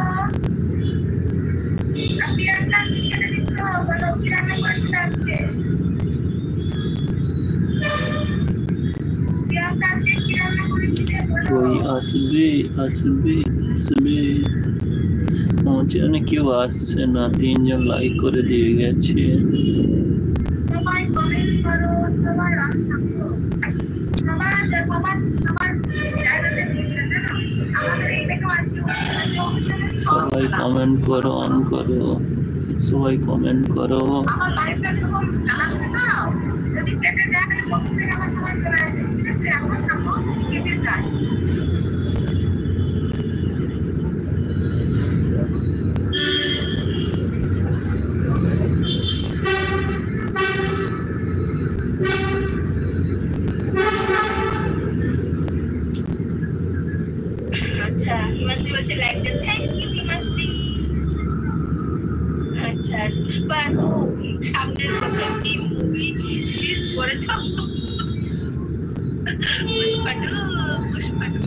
আর পিঁয়াজটা কি কেটে দিচ্ছ বলো, কি রান্না করেছিল আজকে? পিঁয়াজটা আজকে কি রান্না করেছিলে বলো? ওই আসবে আসবে আসবে, আমার চ্যানেলে কেউ আসছে না, তিনজন লাইক করে দিয়ে গেছে। সবাই কমেন্ট করো, সবাই রাগ থাকো, সবার সবার সবার জায়গাতে দিয়েছে জানো। আমাদের এই দেখো আজকে অনুষ্ঠান আছে, অনুষ্ঠানে সবাই কমেন্ট করো, অন করো, সবাই কমেন্ট করো। আমার লাইফটা যখন চালাচ্ছে না, যদি কেটে যায় তাহলে প্রথম থেকে আমার সবাই চলে আসে, ঠিক আছে? এখন থাকো, কেটে যায়। আচ্ছা হিমাশ্রী বলছে লাইকটা, থ্যাংক ইউ হিমাশ্রী। আচ্ছা পুষ্পা টু সামনের বছর কি মুভি রিলিজ করেছো? পুষ্পা টু, পুষ্পা টু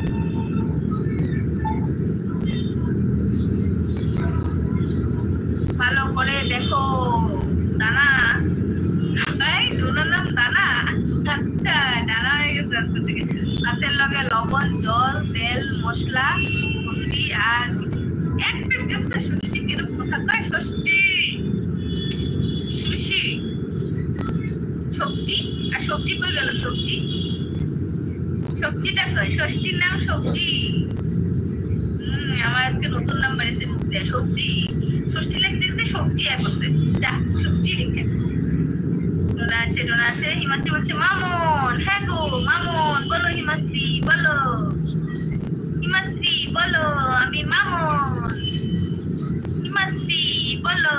ভালো করে দেখো। দানা, এই ডোনার নাম দানা। আচ্ছা ডানা হয়ে গেছে আজকে থেকে, হাতের লগে লবণ লবণ, জল, তেল, মশলা, হলদি আর একটা দেশে ষষ্ঠী কিরকম কথা কয় ষষ্ঠী বেশি সবজি আর সবজি কই গেল সবজি সবজিটা কই ষষ্ঠীর নাম সবজি। হম আমার আজকে নতুন নাম বেড়েছে মুখ দেয় সবজি ষষ্ঠী লেখে দেখছি সবজি এক বছরে যা সবজি লিখে ডোনা আছে ডোনা আছে হিমাশ্রী বলছে মামন হ্যাঁ গো মামন বলো হিমাশ্রী বলো হিমাশ্রী বলো আমি মামন হিমাশ্রী বলো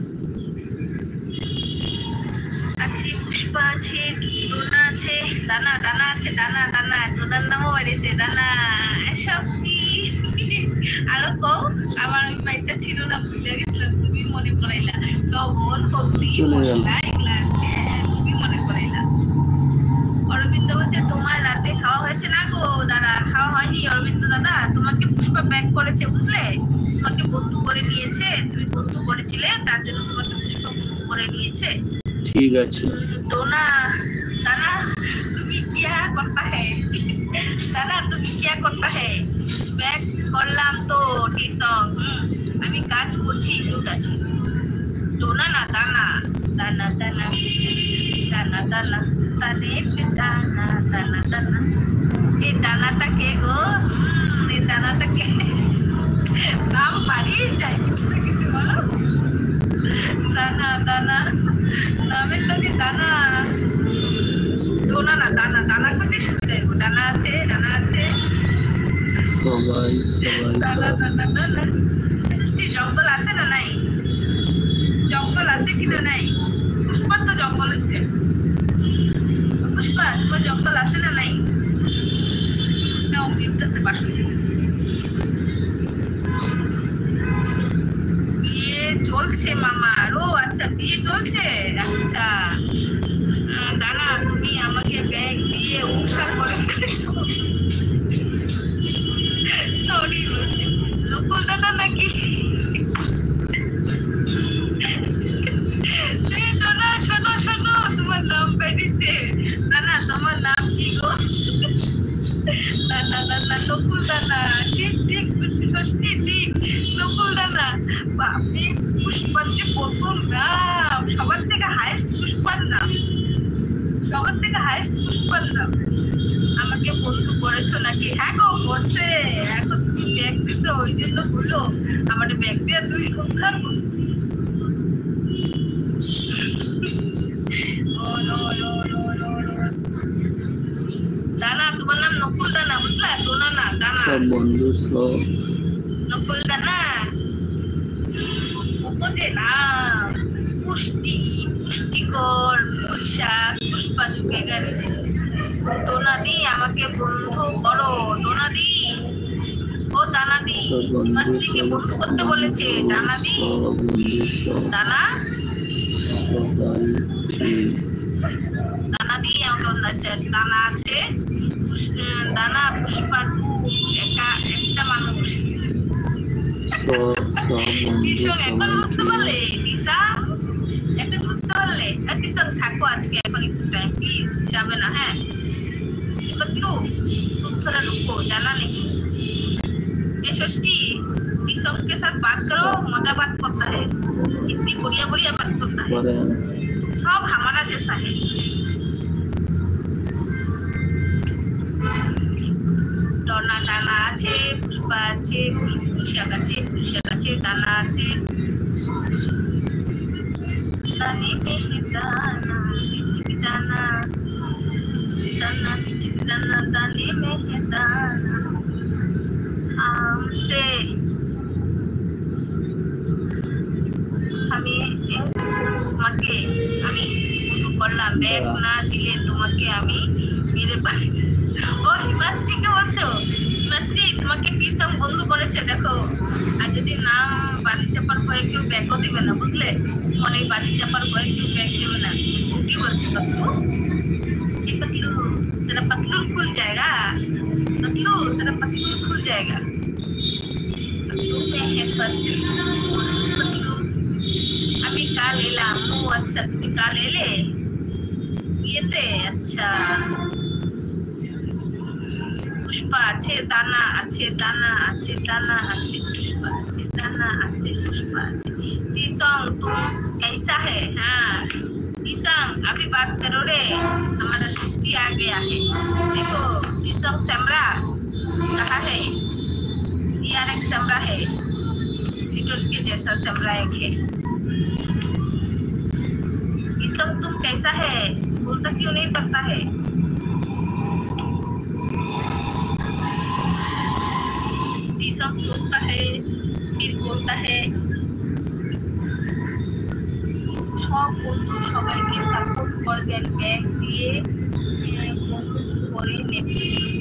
আছে পুষ্পা আছে ডোনা আছে দানা দানা আছে দানা দানা ডোনার নামও বেড়েছে দানা সবজি আরো কও আমার ওই মাইটা ছিল না ভুলে গেছিলাম তুমি মনে পড়াইলা লবণ হলদি মশলা এগুলা তুমি মনে পড়াইলা। অরবিন্দ বলছে তোমার রাতে খাওয়া হয়েছে না গো দাদা খাওয়া হয়নি অরবিন্দ দাদা তোমাকে পুষ্পা ব্যাক করেছে বুঝলে তোমাকে বন্ধু করে নিয়েছে তুমি বন্ধু করেছিলে তার জন্য তোমাকে পুষ্পা বন্ধু করে নিয়েছে। ঠিক আছে डोना दाना তুমি क्या करता है दाना তুমি क्या करता है ব্যাক করলাম তো টিউশন আমি কাজ করছি ইউট আছে ডোনা না দানা দানা দানা দানা দানা তানে দানা দানা দানা এই দানাটা কে গো এই দানাটা কে নাম পারিয়ে যায় কিছু না কিছু বলো দানা দানা নামের লোকে দানা ডোনা না দানা দানা করতে সুবিধা দানা আছে দানা আছে সবাই সবাই দানা দানা দানা জঙ্গল আছে না নাই জঙ্গল আছে কি না নাই পুষ্পার তো জঙ্গল হয়েছে পুষ্পা তোমার জঙ্গল আছে না নাই না অমৃত আছে বাসন বিয়ে চলছে মামার ও আচ্ছা বিয়ে চলছে আচ্ছা দানা তুমি আমাকে ব্যাগ দিয়ে উদ্ধার করে ফেলেছো সরি বলছে নকুল দাদা নাকি দাদা শোনো শোনো তোমার নাম বেরিয়েছে দাদা তোমার নাম কি গো দাদা দাদা নকুল দাদা ঠিক ঠিক ষষ্ঠী ঠিক নকুল দাদা বাপরে পুষ্পার যে প্রথম নাম সবার থেকে হাইস্ট পুষ্পার নাম সবার থেকে হাইস্ট পুষ্পার নাম আমাকে বন্ধু করেছো নাকি হ্যাঁ গো করছে এখন তুমি ব্যাগ দিছো ওই জন্য বললো আমার ব্যাগ দিয়ে তুই উদ্ধার করছিস দানা তোমার নাম নকুল দানা বুঝলা ডোনা না দানা সব বন্ধু সব নকুল দানা যে নাম পুষ্টি পুষ্টিকর পোশাক পুষ্পা শুকে গেলে ডোনা দি আমাকে বন্ধু করো ডোনা দি ও দানা দি মাসিকে বন্ধু করতে বলেছে দানা দি দানা দানা দি আমাকে বলছে দানা আছে দানা পুষ্পা একা একটা মানুষ এখন বুঝতে পারলে দিশা এখন বুঝতে পারলে টিউশন থাকো আজকে এখন একটু টাইম প্লিজ যাবে না হ্যাঁ बदलू तुम थोड़ा रुको जाना नहीं ये षष्ठी टीचर के साथ बात करो मजा बात करता है इतनी बढ़िया बढ़िया बात करता है सब हमारा जैसा है डोना दाना আছে পুষ্পা আছে পুষ্পাক আছে পুষ্পাক আছে দানা আছে দানি মেহে দানা চিকি দানা दाना दाना दाने में है दाना हमसे আমি তোমাকে আমি বন্ধু করলাম ব্যাগ না দিলে তোমাকে আমি মেরে পাই ও হিমাশ্রীকে বলছো হিমাশ্রী তোমাকে কি সব বন্ধু করেছে দেখো আর যদি নাম বালি চাপার ভয়ে কেউ ব্যাগও দিবে না বুঝলে মনে বালি চাপার ভয়ে কেউ ব্যাগ দেবে না ও কি বলছে বাবু ये पतलू तेरा पतलू खुल जाएगा पतलू तेरा पतलू खुल जाएगा पतलू में है पतलू पतलू अभी का ले ला मुँह अच्छा तुम्हें का ले ले ये थे अच्छा পুষ্পা আছে, দানা আছে, দানা আছে, দানা আছে, पुष्पा আছে, दाना আছে, पुष्पा আছে। ईसोंग तुम कैसा है? हाँ ईसोंग अभी बात करो रे, हमारा सृष्टि आ गया है। देखो ईसोंग सेमरा कहाँ है? यार एक सेमरा है, लिटल के जैसा सेमरा एक है। ईसोंग तुम कैसा है बोलता क्यों नहीं पता है? ईसोंग सोचता है फिर बोलता है। সব বন্ধু সবাইকে সাপোর্ট করবেন, ব্যাগ দিয়ে বন্ধু করে নেবে।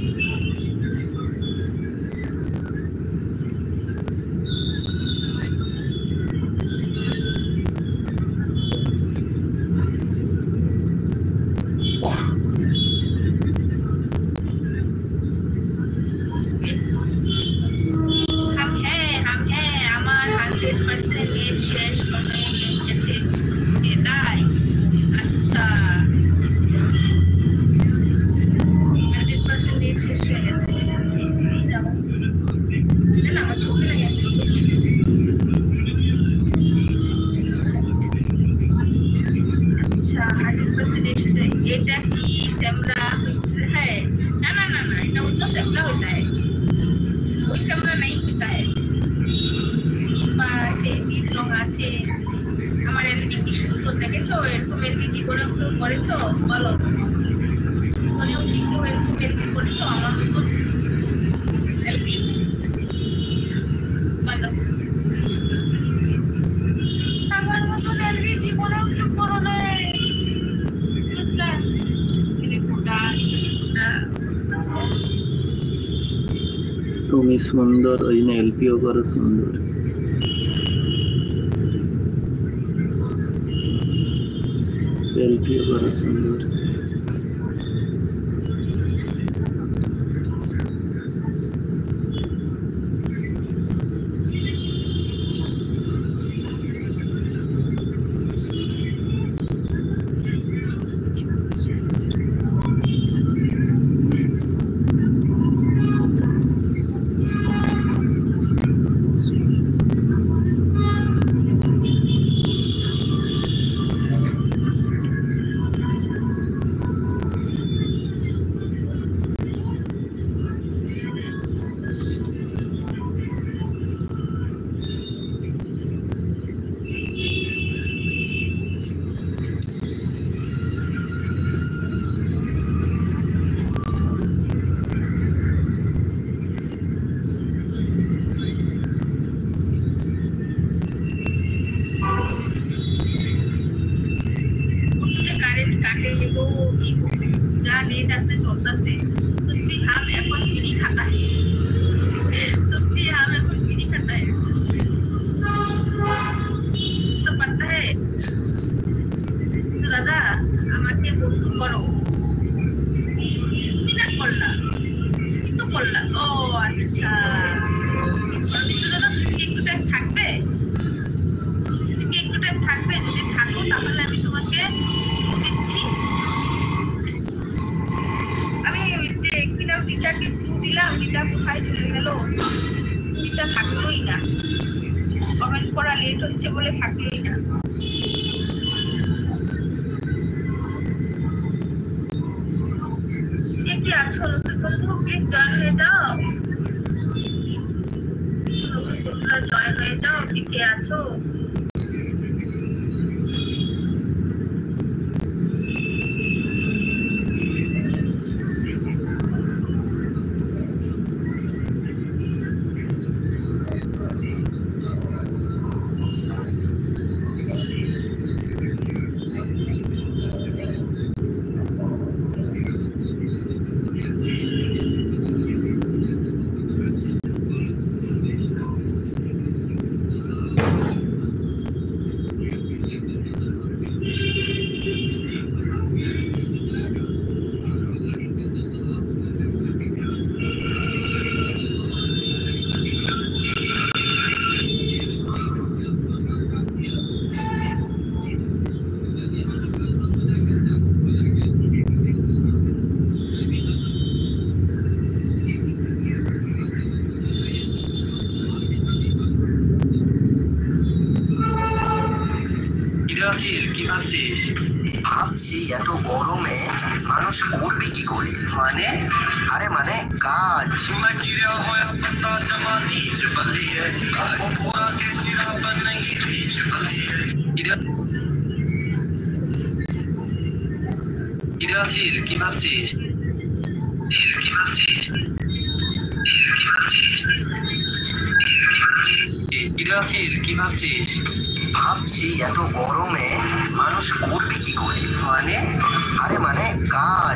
हम हैं हम हैं আমার হান্ড্রেড পার্সেন্ট নেট শেষ হয়ে গেছে। তাই আচ্ছা হান্ড্রেড পার্সেন্ট নেট শেষ হয়ে গেছে। না না আমার চোখে লাগে। अच्छा हंड्रेड परसेंट এটা কি सेमरा है? ना ना ना ना এটা उल्टा सेमरा होता है, कोई सेमरा नहीं होता है। পুষ্পা আছে, ईसोंग আছে। আমার এলবি কি সুন্দর দেখেছো? এরকম এলবি জীবনে কেউ করেছো বলো? জীবনেও কি কেউ এরকম এলবি করেছো আমার মতন এলবি? বলো আমার মতন এলবি জীবনেও কেউ করো নাই, বুঝলে? কোটা তুমি সুন্দর, ওই জন্য এলপিও করো সুন্দর। এলপিও করো সুন্দর। ভাবছিস? ভাবছি এত গরমে মানুষ করবে কি করে? মানে আরে মানে কাজ। কি ভাবছিস? কি ভাবছিস? কি ভাবছিস? ভাবছি এত গরমে মানুষ করবে কি করে? মানে আরে মানে কাজ।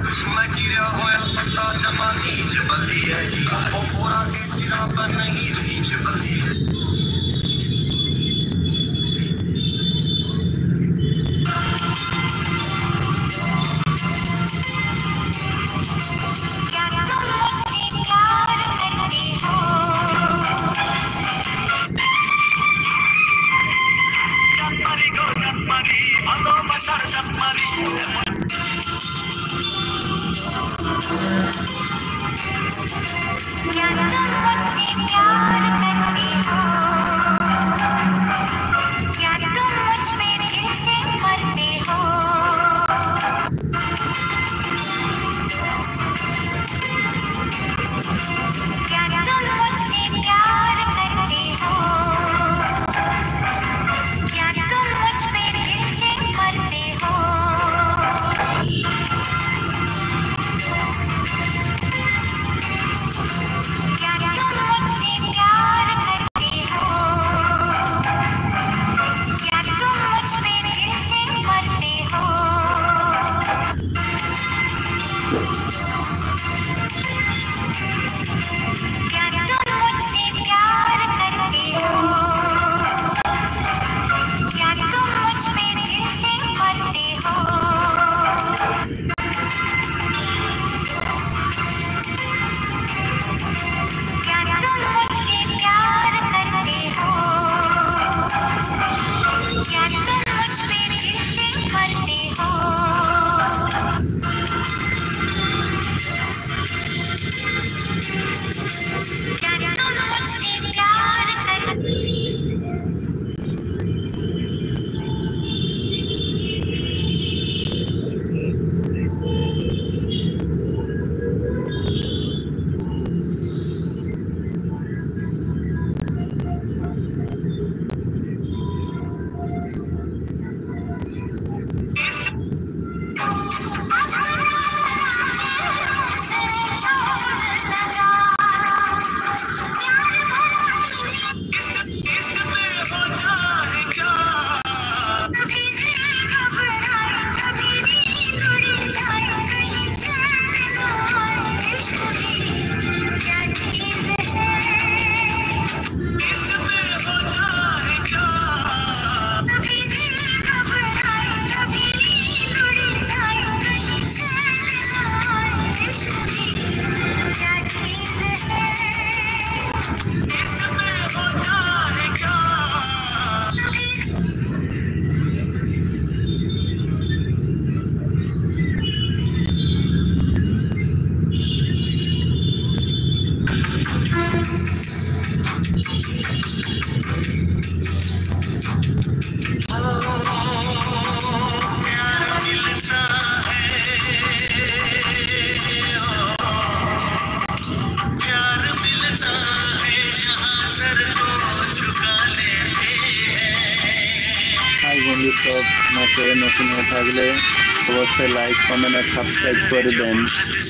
বন্ধু সব আমার চ্যানেলে নতুন হয়ে থাকলে অবশ্যই লাইক কমেন্ট আর সাবস্ক্রাইব করে দেন।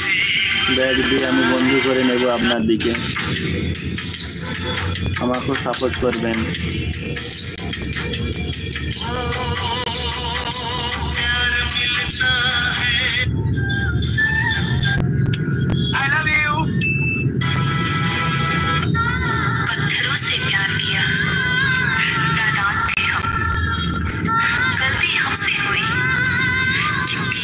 ব্যাগ দিয়ে আমি বন্ধু করে নেব আপনার দিকে, আমাকেও সাপোর্ট করবেন। I love you. पत्थरों से प्यार किया, नादान थे हम, गलती हमसे हुई क्योंकि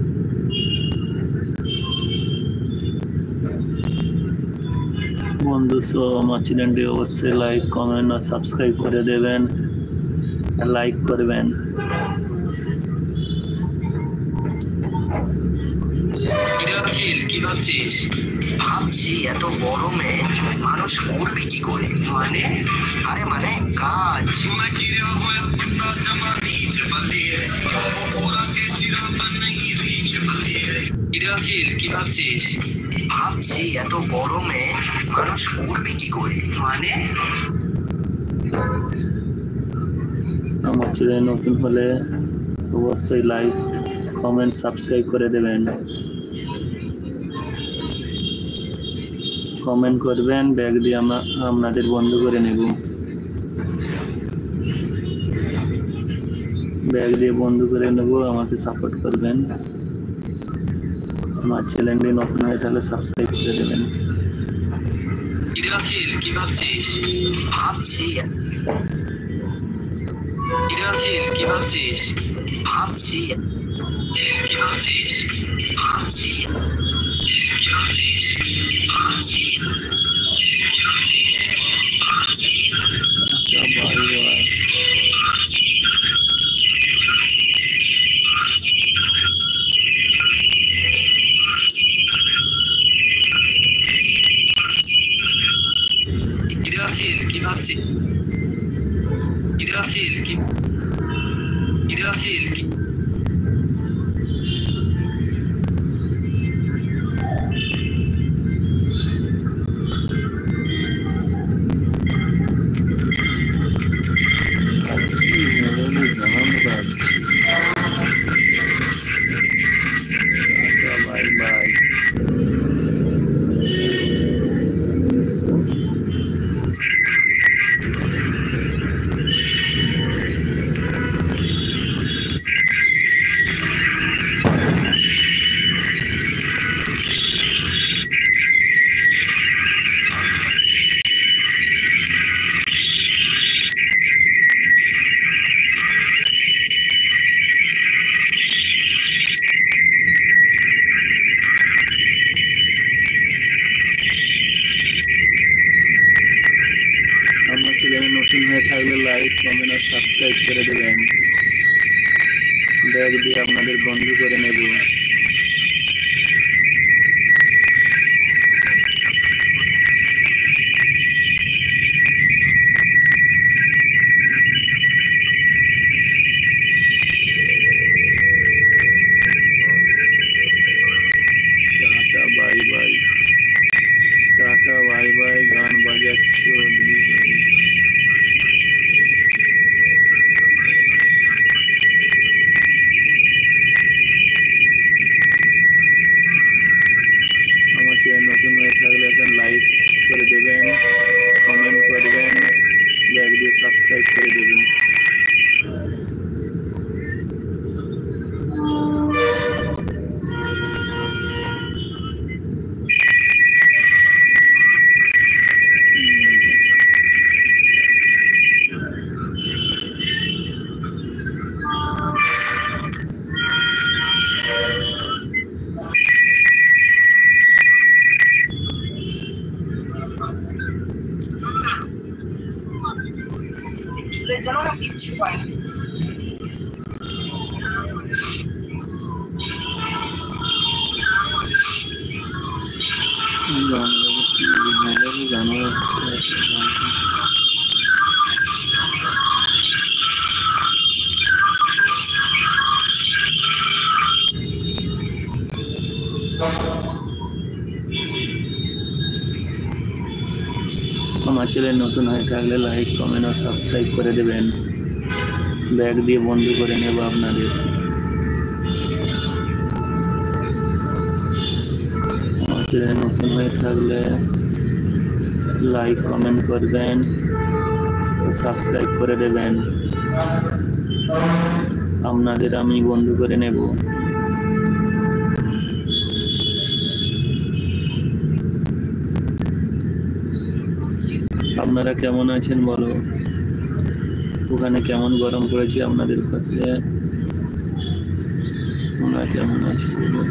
বন্ধু সব আমার চ্যানেলটি অবশ্যই লাইক কমেন্ট আর সাবস্ক্রাইব করে দেবেন, লাইক করবেন। কি কি ভাবছিস? ভাবছি এত গরমে মানুষ করবে কি করে? মানে আরে মানে কাজ। কিরে অখিল, কি ভাবছিস? ভাবছি এত গরমে মানুষ করবে কি করে? মানে আমার চ্যানেল নতুন হলে অবশ্যই লাইক কমেন্ট সাবস্ক্রাইব করে দেবেন, কমেন্ট করবেন, ব্যাগ দিয়ে আমরা আপনাদের বন্ধু করে নেব, ব্যাগ দিয়ে বন্ধু করে নেব। আমাকে সাপোর্ট করবেন। আমার চ্যানেলটি নতুন হয়ে থাকলে সাবস্ক্রাইব করে দেবেন। কিরে অখিল, কি ভাবছিস? ভাবছি কিরে অখিল, কি ভাবছিস? ভাবছি কি ভাবছিস? ভাবছি কি ভাবছিস? ভাবছি বাই বাই। কিরে অখিল, কি ভাবছিস? কিরে অখিল, কি কিরে অখিল, কি বাই বাই। আমার চ্যানেলে নতুন হয়ে থাকলে লাইক কমেন্ট আর সাবস্ক্রাইব করে দেবেন, ব্যাগ দিয়ে আপনাদের বন্ধু করে নেব। Tata bye bye, tata bye bye. গান বাজাচ্ছ দিদি ভাই। আমার চ্যানেল নতুন হয়ে থাকলে এখন লাইক করে দেবেন, কমেন্ট করবেন, ব্যাগ দিয়ে সাবস্ক্রাইব করে দেবেন। চুলের জন্য না কিচ্ছু হয় না। গান বাজাচ্ছি মোবাইলে, গান বাজাচ্ছি। আমার চ্যানেল নতুন হয়ে থাকলে লাইক কমেন্ট আর সাবস্ক্রাইব করে দেবেন, ব্যাগ দিয়ে বন্ধু করে নেব আপনাদের। আমার চ্যানেল নতুন হয়ে থাকলে লাইক কমেন্ট করবেন, সাবস্ক্রাইব করে দেবেন, আপনাদের আমি বন্ধু করে নেব। আপনারা কেমন আছেন বলো, ওখানে কেমন গরম পড়েছে আপনাদের কাছে, ওনারা কেমন আছে বলো।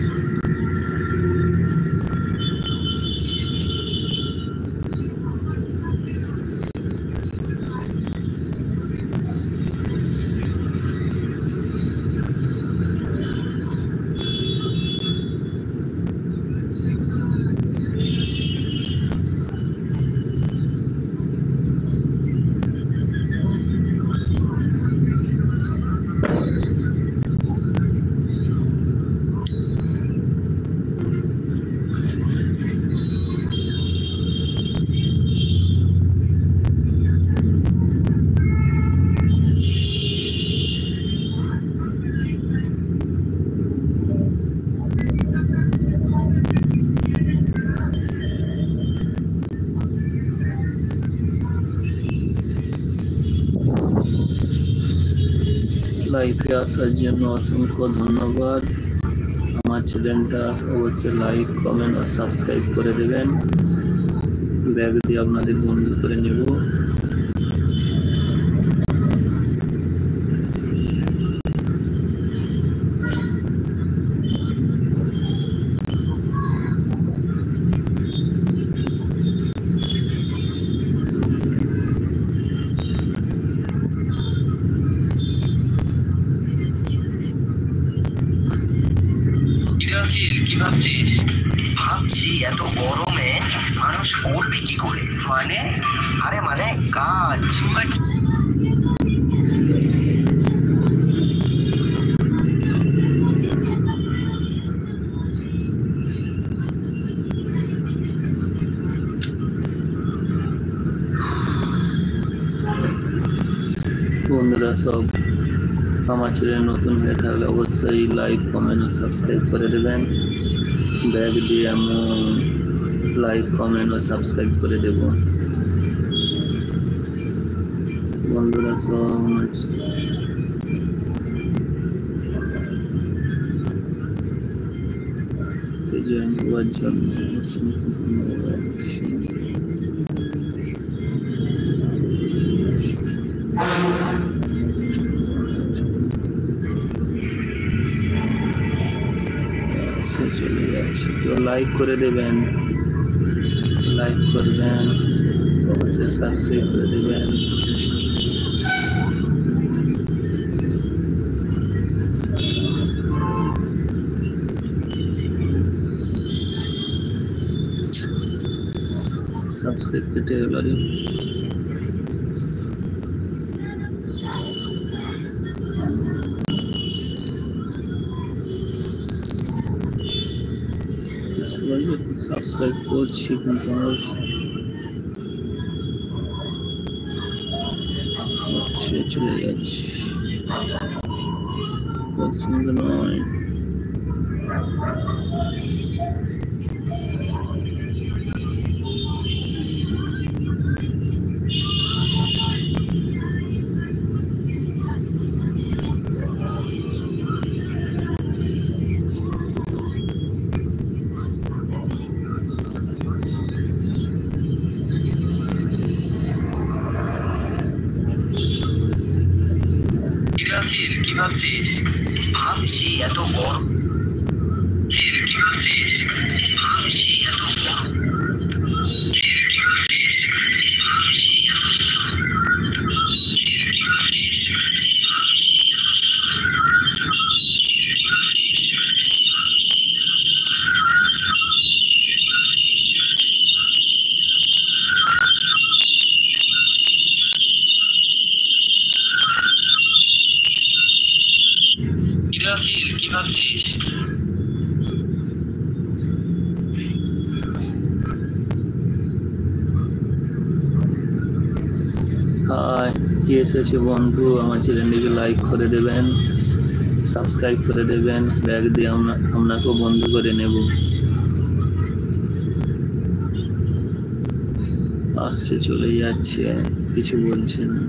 লাইভে আসার জন্য অসংখ্য ধন্যবাদ। আমার চ্যানেলটা অবশ্যই লাইক কমেন্ট ও সাবস্ক্রাইব করে দেবেন। ব্যাগ দিয়ে আপনাদের বন্ধু করে নেব। কি ভাবছিস? ভাবছি এত গরমে মানুষ করবে কি করে? মানে আরে মানে কাজ। বন্ধুরা সব আমার চ্যানেল নতুন হয়ে থাকলে অবশ্যই লাইক কমেন্ট ও সাবস্ক্রাইব করে দেবেন। ব্যাগ দিয়ে এমন লাইক কমেন্ট ও সাবস্ক্রাইব করে দেব। বন্ধুরা সব জয়েন হওয়ার জন্য অসংখ্য ধন্যবাদ। চলে যাচ্ছে, তো লাইক করে দেবেন, লাইক করবেন, অবশ্যই সাবস্ক্রাইব করে দেবেন। সাবস্ক্রাইব কেটে গেল রে। সাবস্ক্রাইব করছি কিন্তু চলে যাচ্ছে, পছন্দ নয়। কি ভাবছিস? ভাবছি এত গরম। কি ভাবছিস? ভাবছি এত গরম। কি ভাবছিস? ভাবছি কি ভাবছিস? হাই, কি এসেছে বন্ধু, আমার চ্যানেলটিকে লাইক করে দেবেন, সাবস্ক্রাইব করে দেবেন। ব্যাগ দিয়ে আপনাকেও বন্ধু করে নেব। আসছে, চলে যাচ্ছে, কিছু বলছে না।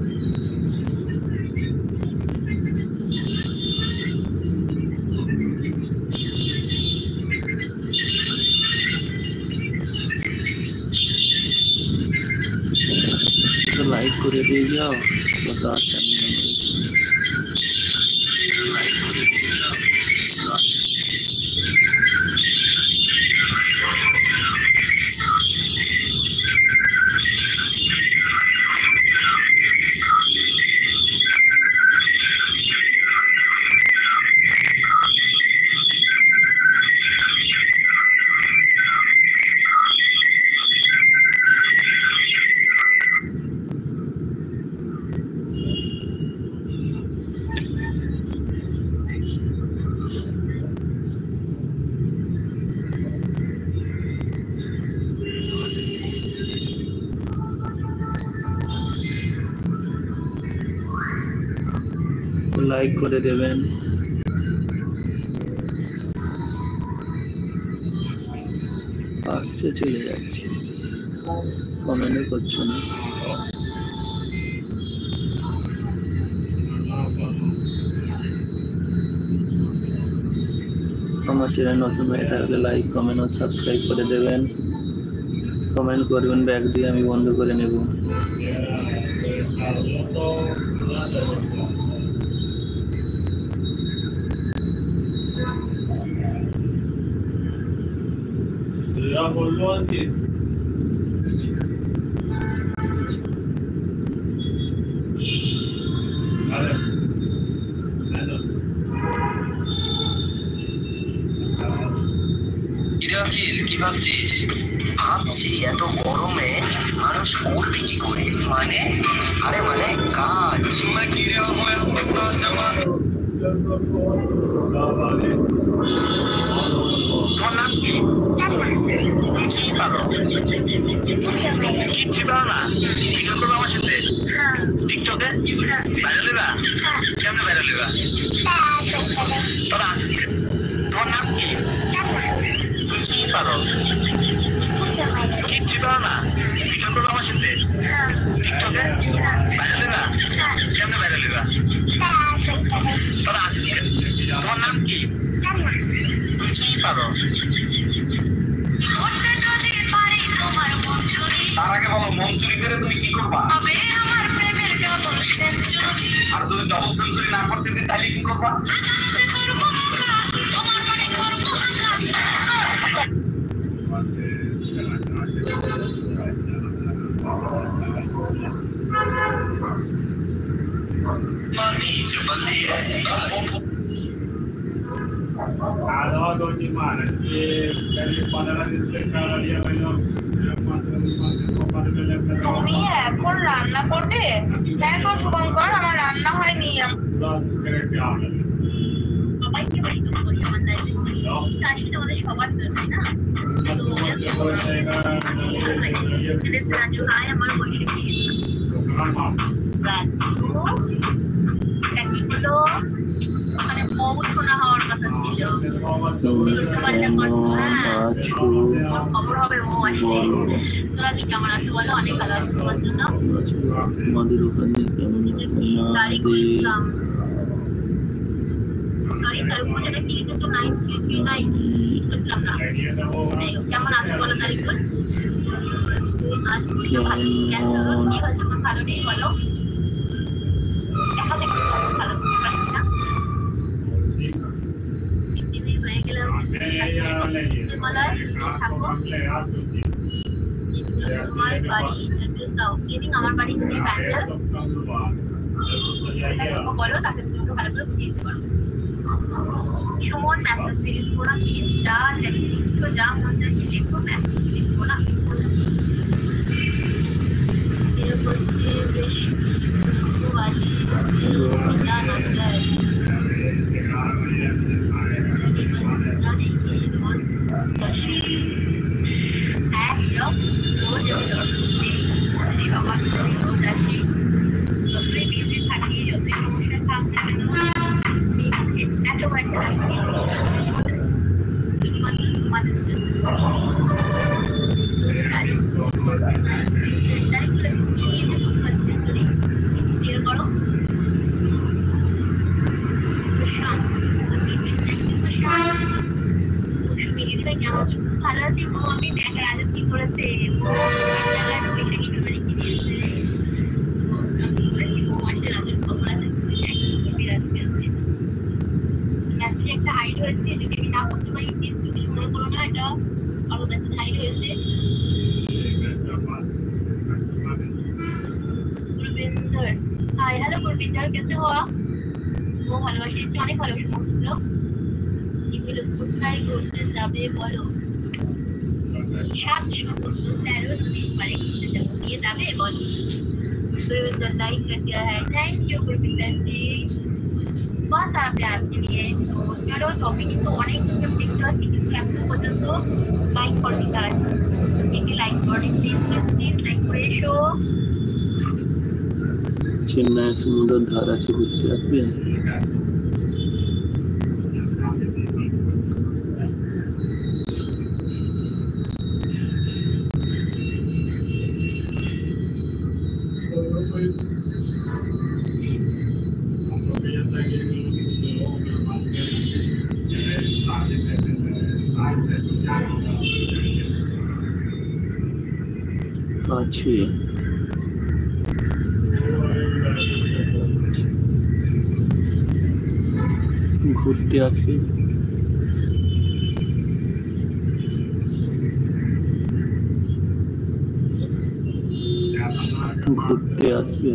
লাইক করে দিয়ে যাও, কত আশা নিয়ে লাইক করে দিয়ে যাও। লাইক করে দেবেন। আসছে, চলে যাচ্ছে, কমেন্টও করছো না। আমার চ্যানেল নতুন হয়ে থাকলে লাইক কমেন্ট ও সাবস্ক্রাইব করে দেবেন। কমেন্ট করবেন, ব্যাগ দিয়ে আমি বন্ধ করে নেব। কি ভাবছিস? ভাবছি এত গরমে মানুষ করবে কি করে? মানে আরে মানে কাজ। তোমার নাম কি? কি পারো? কিচ্ছু পারো না? ভিডিও করবো আমার সাথে টিকটকে? ভাইরাল হইবা? কেমনে ভাইরাল হইবা? তোরা আসিস। তোমার নাম কি? কি পারো? কিচ্ছু পারো না? ভিডিও করবো আমার সাথে টিকটকে? ভাইরাল হইবা? কেমনে ভাইরাল হইবা? তোরা আসিস। তোমার নাম কি? কি পারো? তার আগে বলো, মন চুরি করে তুমি কি করবা? আর যদি ডবল সেঞ্চুরি না করতে দিই তাহলে কি করবা? তুমি এখন রান্না করবে? হ্যাঁ গো শুভঙ্কর, আমার রান্না হয়নি। সবাইকে বাড়িতে করি আমার দায়িত্ব, আমাদের সবার জন্য না। আমার বসে মানে বহু শোনা হওয়ার কথা ছিল। খবর হবে ও আসলে। তোরা কি কেমন আছো বলো? অনেক ভালো আছো তোমার জন্য। তোমাদের ওখানে কেমন গাড়ি করেছিলাম। কেমন আছো বলো তারিকুল? ভালো নেই বলো? দেখা যাক ভালো হয়ে গেলে থাকবো। তোমার বাড়ি দাও, আমার বাড়ি তুমি প্যান্ডেল বলো, তাকে তুমি ভালো করে বুঝিয়ে দিতে পারবো। সুমন মেসেজ ডিলিট করো না প্লিজ, যা লিখছো যা মন চাইছে লিখো, মেসেজ ডিলিট করো না। বলছে বেশ জানা যায় হ্যাঁ সবার রোজ আসি, যতই বিজি থাকি যতই বসে থাকতে এত একটা করো। ভালো আছি, আমি ব্যাগ রাজা কি করেছে একটা হাইট হয়েছে, যদি আমি না করতে পারি প্লিজ তুমি মনে করো না, এটা আরো বেশি হাইট হয়েছে। गुरविंदर हाय हेलो गुरविंदर, कैसे हो आप? वो ভালোবাসি অনেক ভালোবাসি বলছিল। এগুলো কোথায় ঘুরতে যাবে বলো? সাতশো তেরো बीस बारे घूमते जाओ, ये जावे बोलो। गुरविंदर लाइक कर दिया है, थैंक यू गुरविंदर जी, बहुत सारा प्यार के लिए। तो चलो टॉपिक तो अनेक কিছু দেখতে হচ্ছে, কিন্তু এখন পর্যন্ত লাইক করতে চাই, একটি লাইক করে প্লিজ প্লিজ লাইক করে এসো। চেন্নাই সমুদ্র ধার আছে, ঘুরতে আসবে? আছে ঘুরতে আসবে ঘুরতে আসবে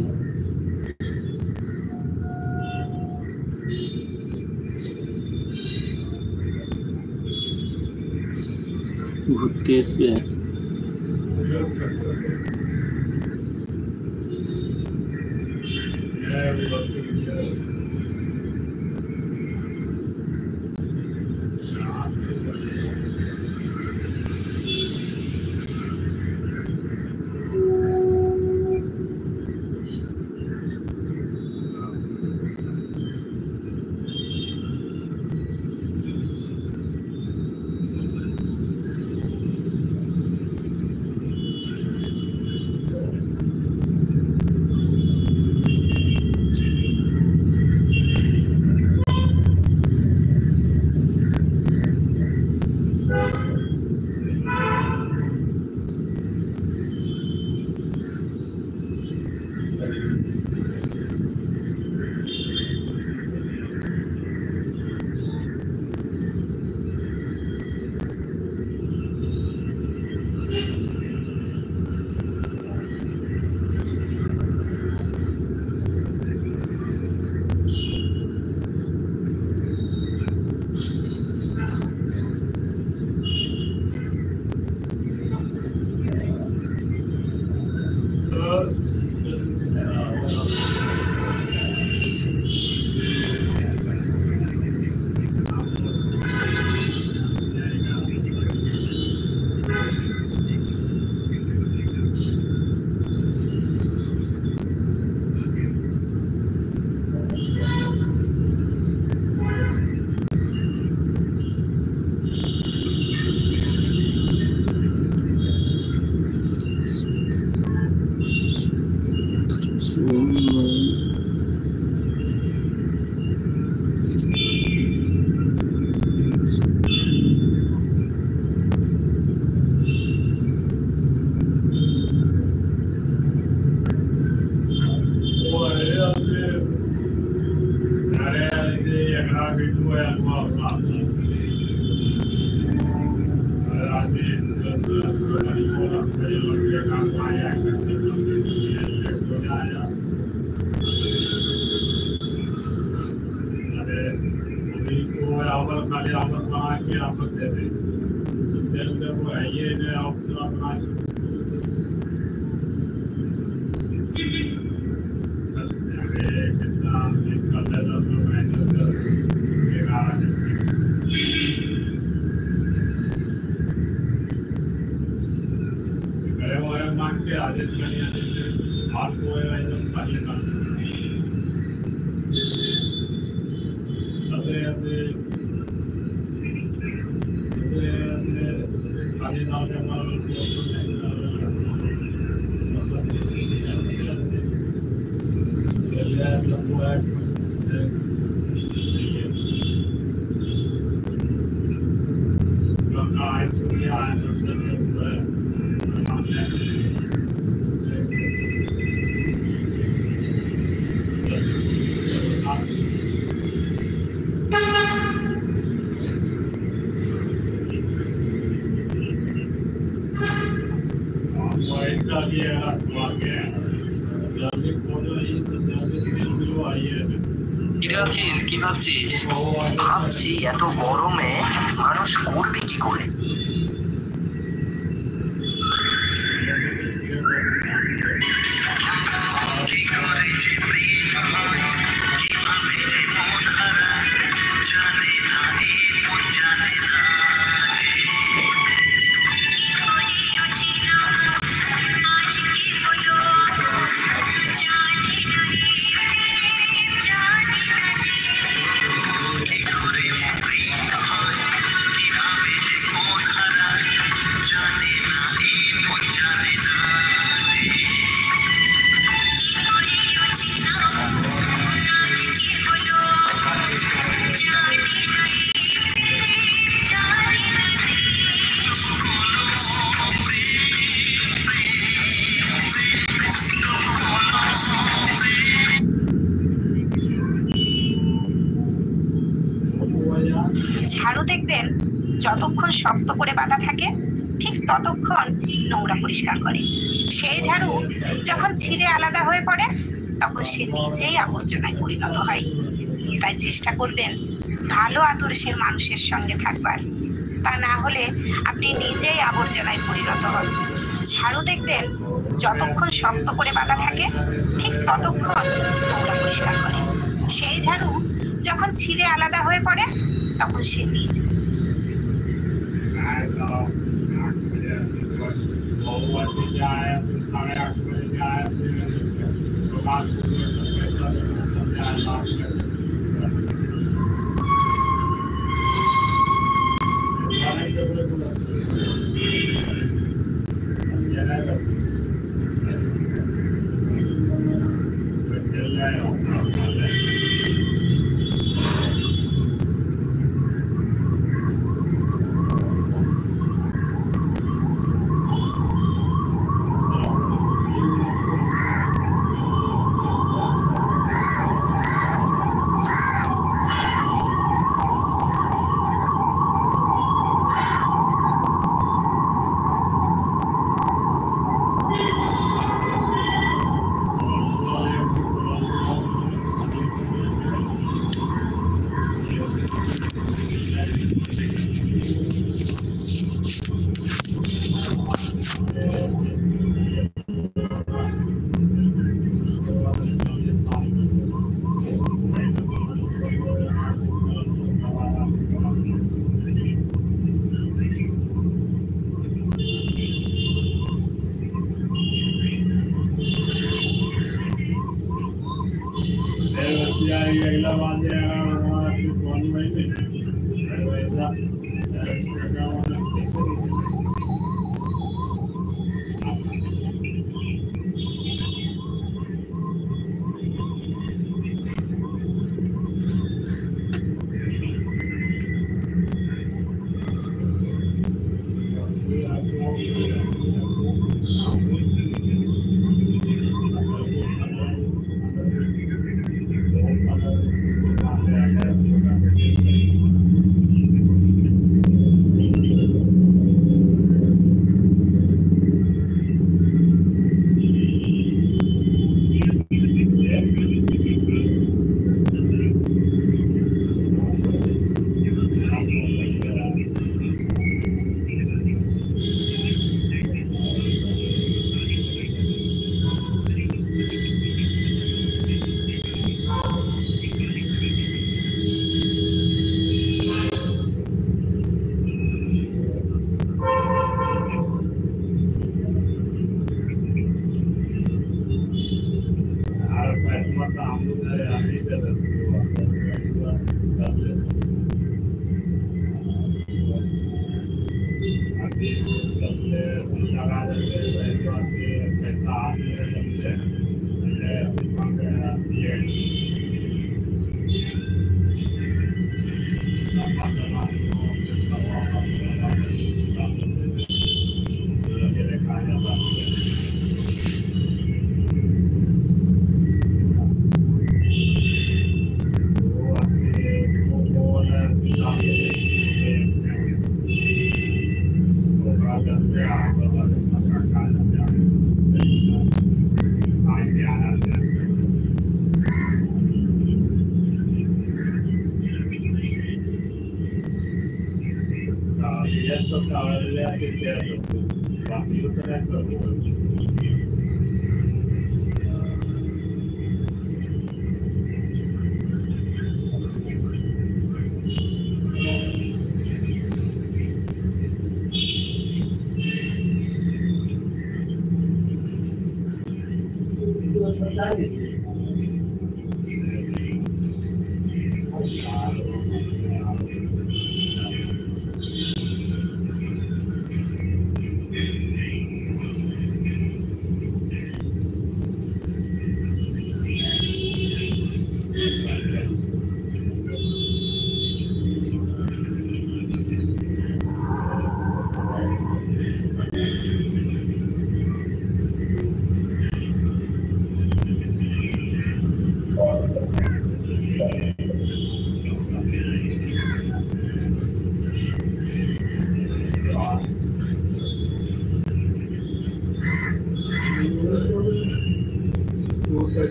ঘুরতে আসবে কি ভাবছিস? ভাবছি এত গরমে মানুষ করবে কি করে। Kill যতক্ষণ শক্ত করে বাঁধা থাকে ঠিক ততক্ষণ নোংরা পরিষ্কার করে। সেই ঝাড়ু যখন ছিঁড়ে আলাদা হয়ে পড়ে তখন সে নিজেই আবর্জনায় পরিণত হয়। তাই চেষ্টা করবেন ভালো আদর্শের মানুষের সঙ্গে থাকবার, তা না হলে আপনি নিজেই আবর্জনায় পরিণত হন। ঝাড়ু দেখবেন যতক্ষণ শক্ত করে বাঁধা থাকে ঠিক ততক্ষণ নোংরা পরিষ্কার করে। সেই ঝাড়ু যখন ছিঁড়ে আলাদা হয়ে পড়ে তখন সে নিজে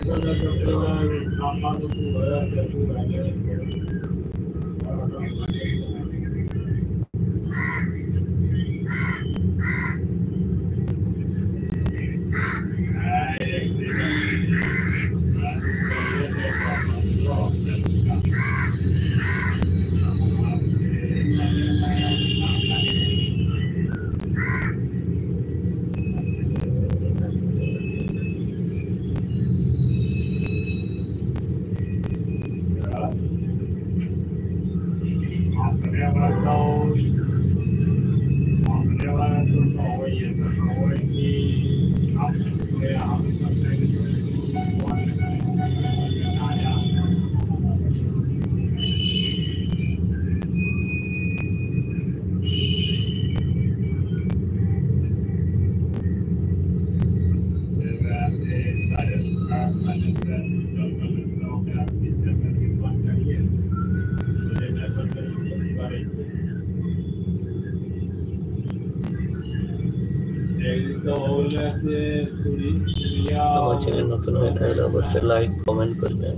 আমার চ্যানেল নতুন হয়ে থাকলে অবশ্যই লাইক কমেন্ট করবেন।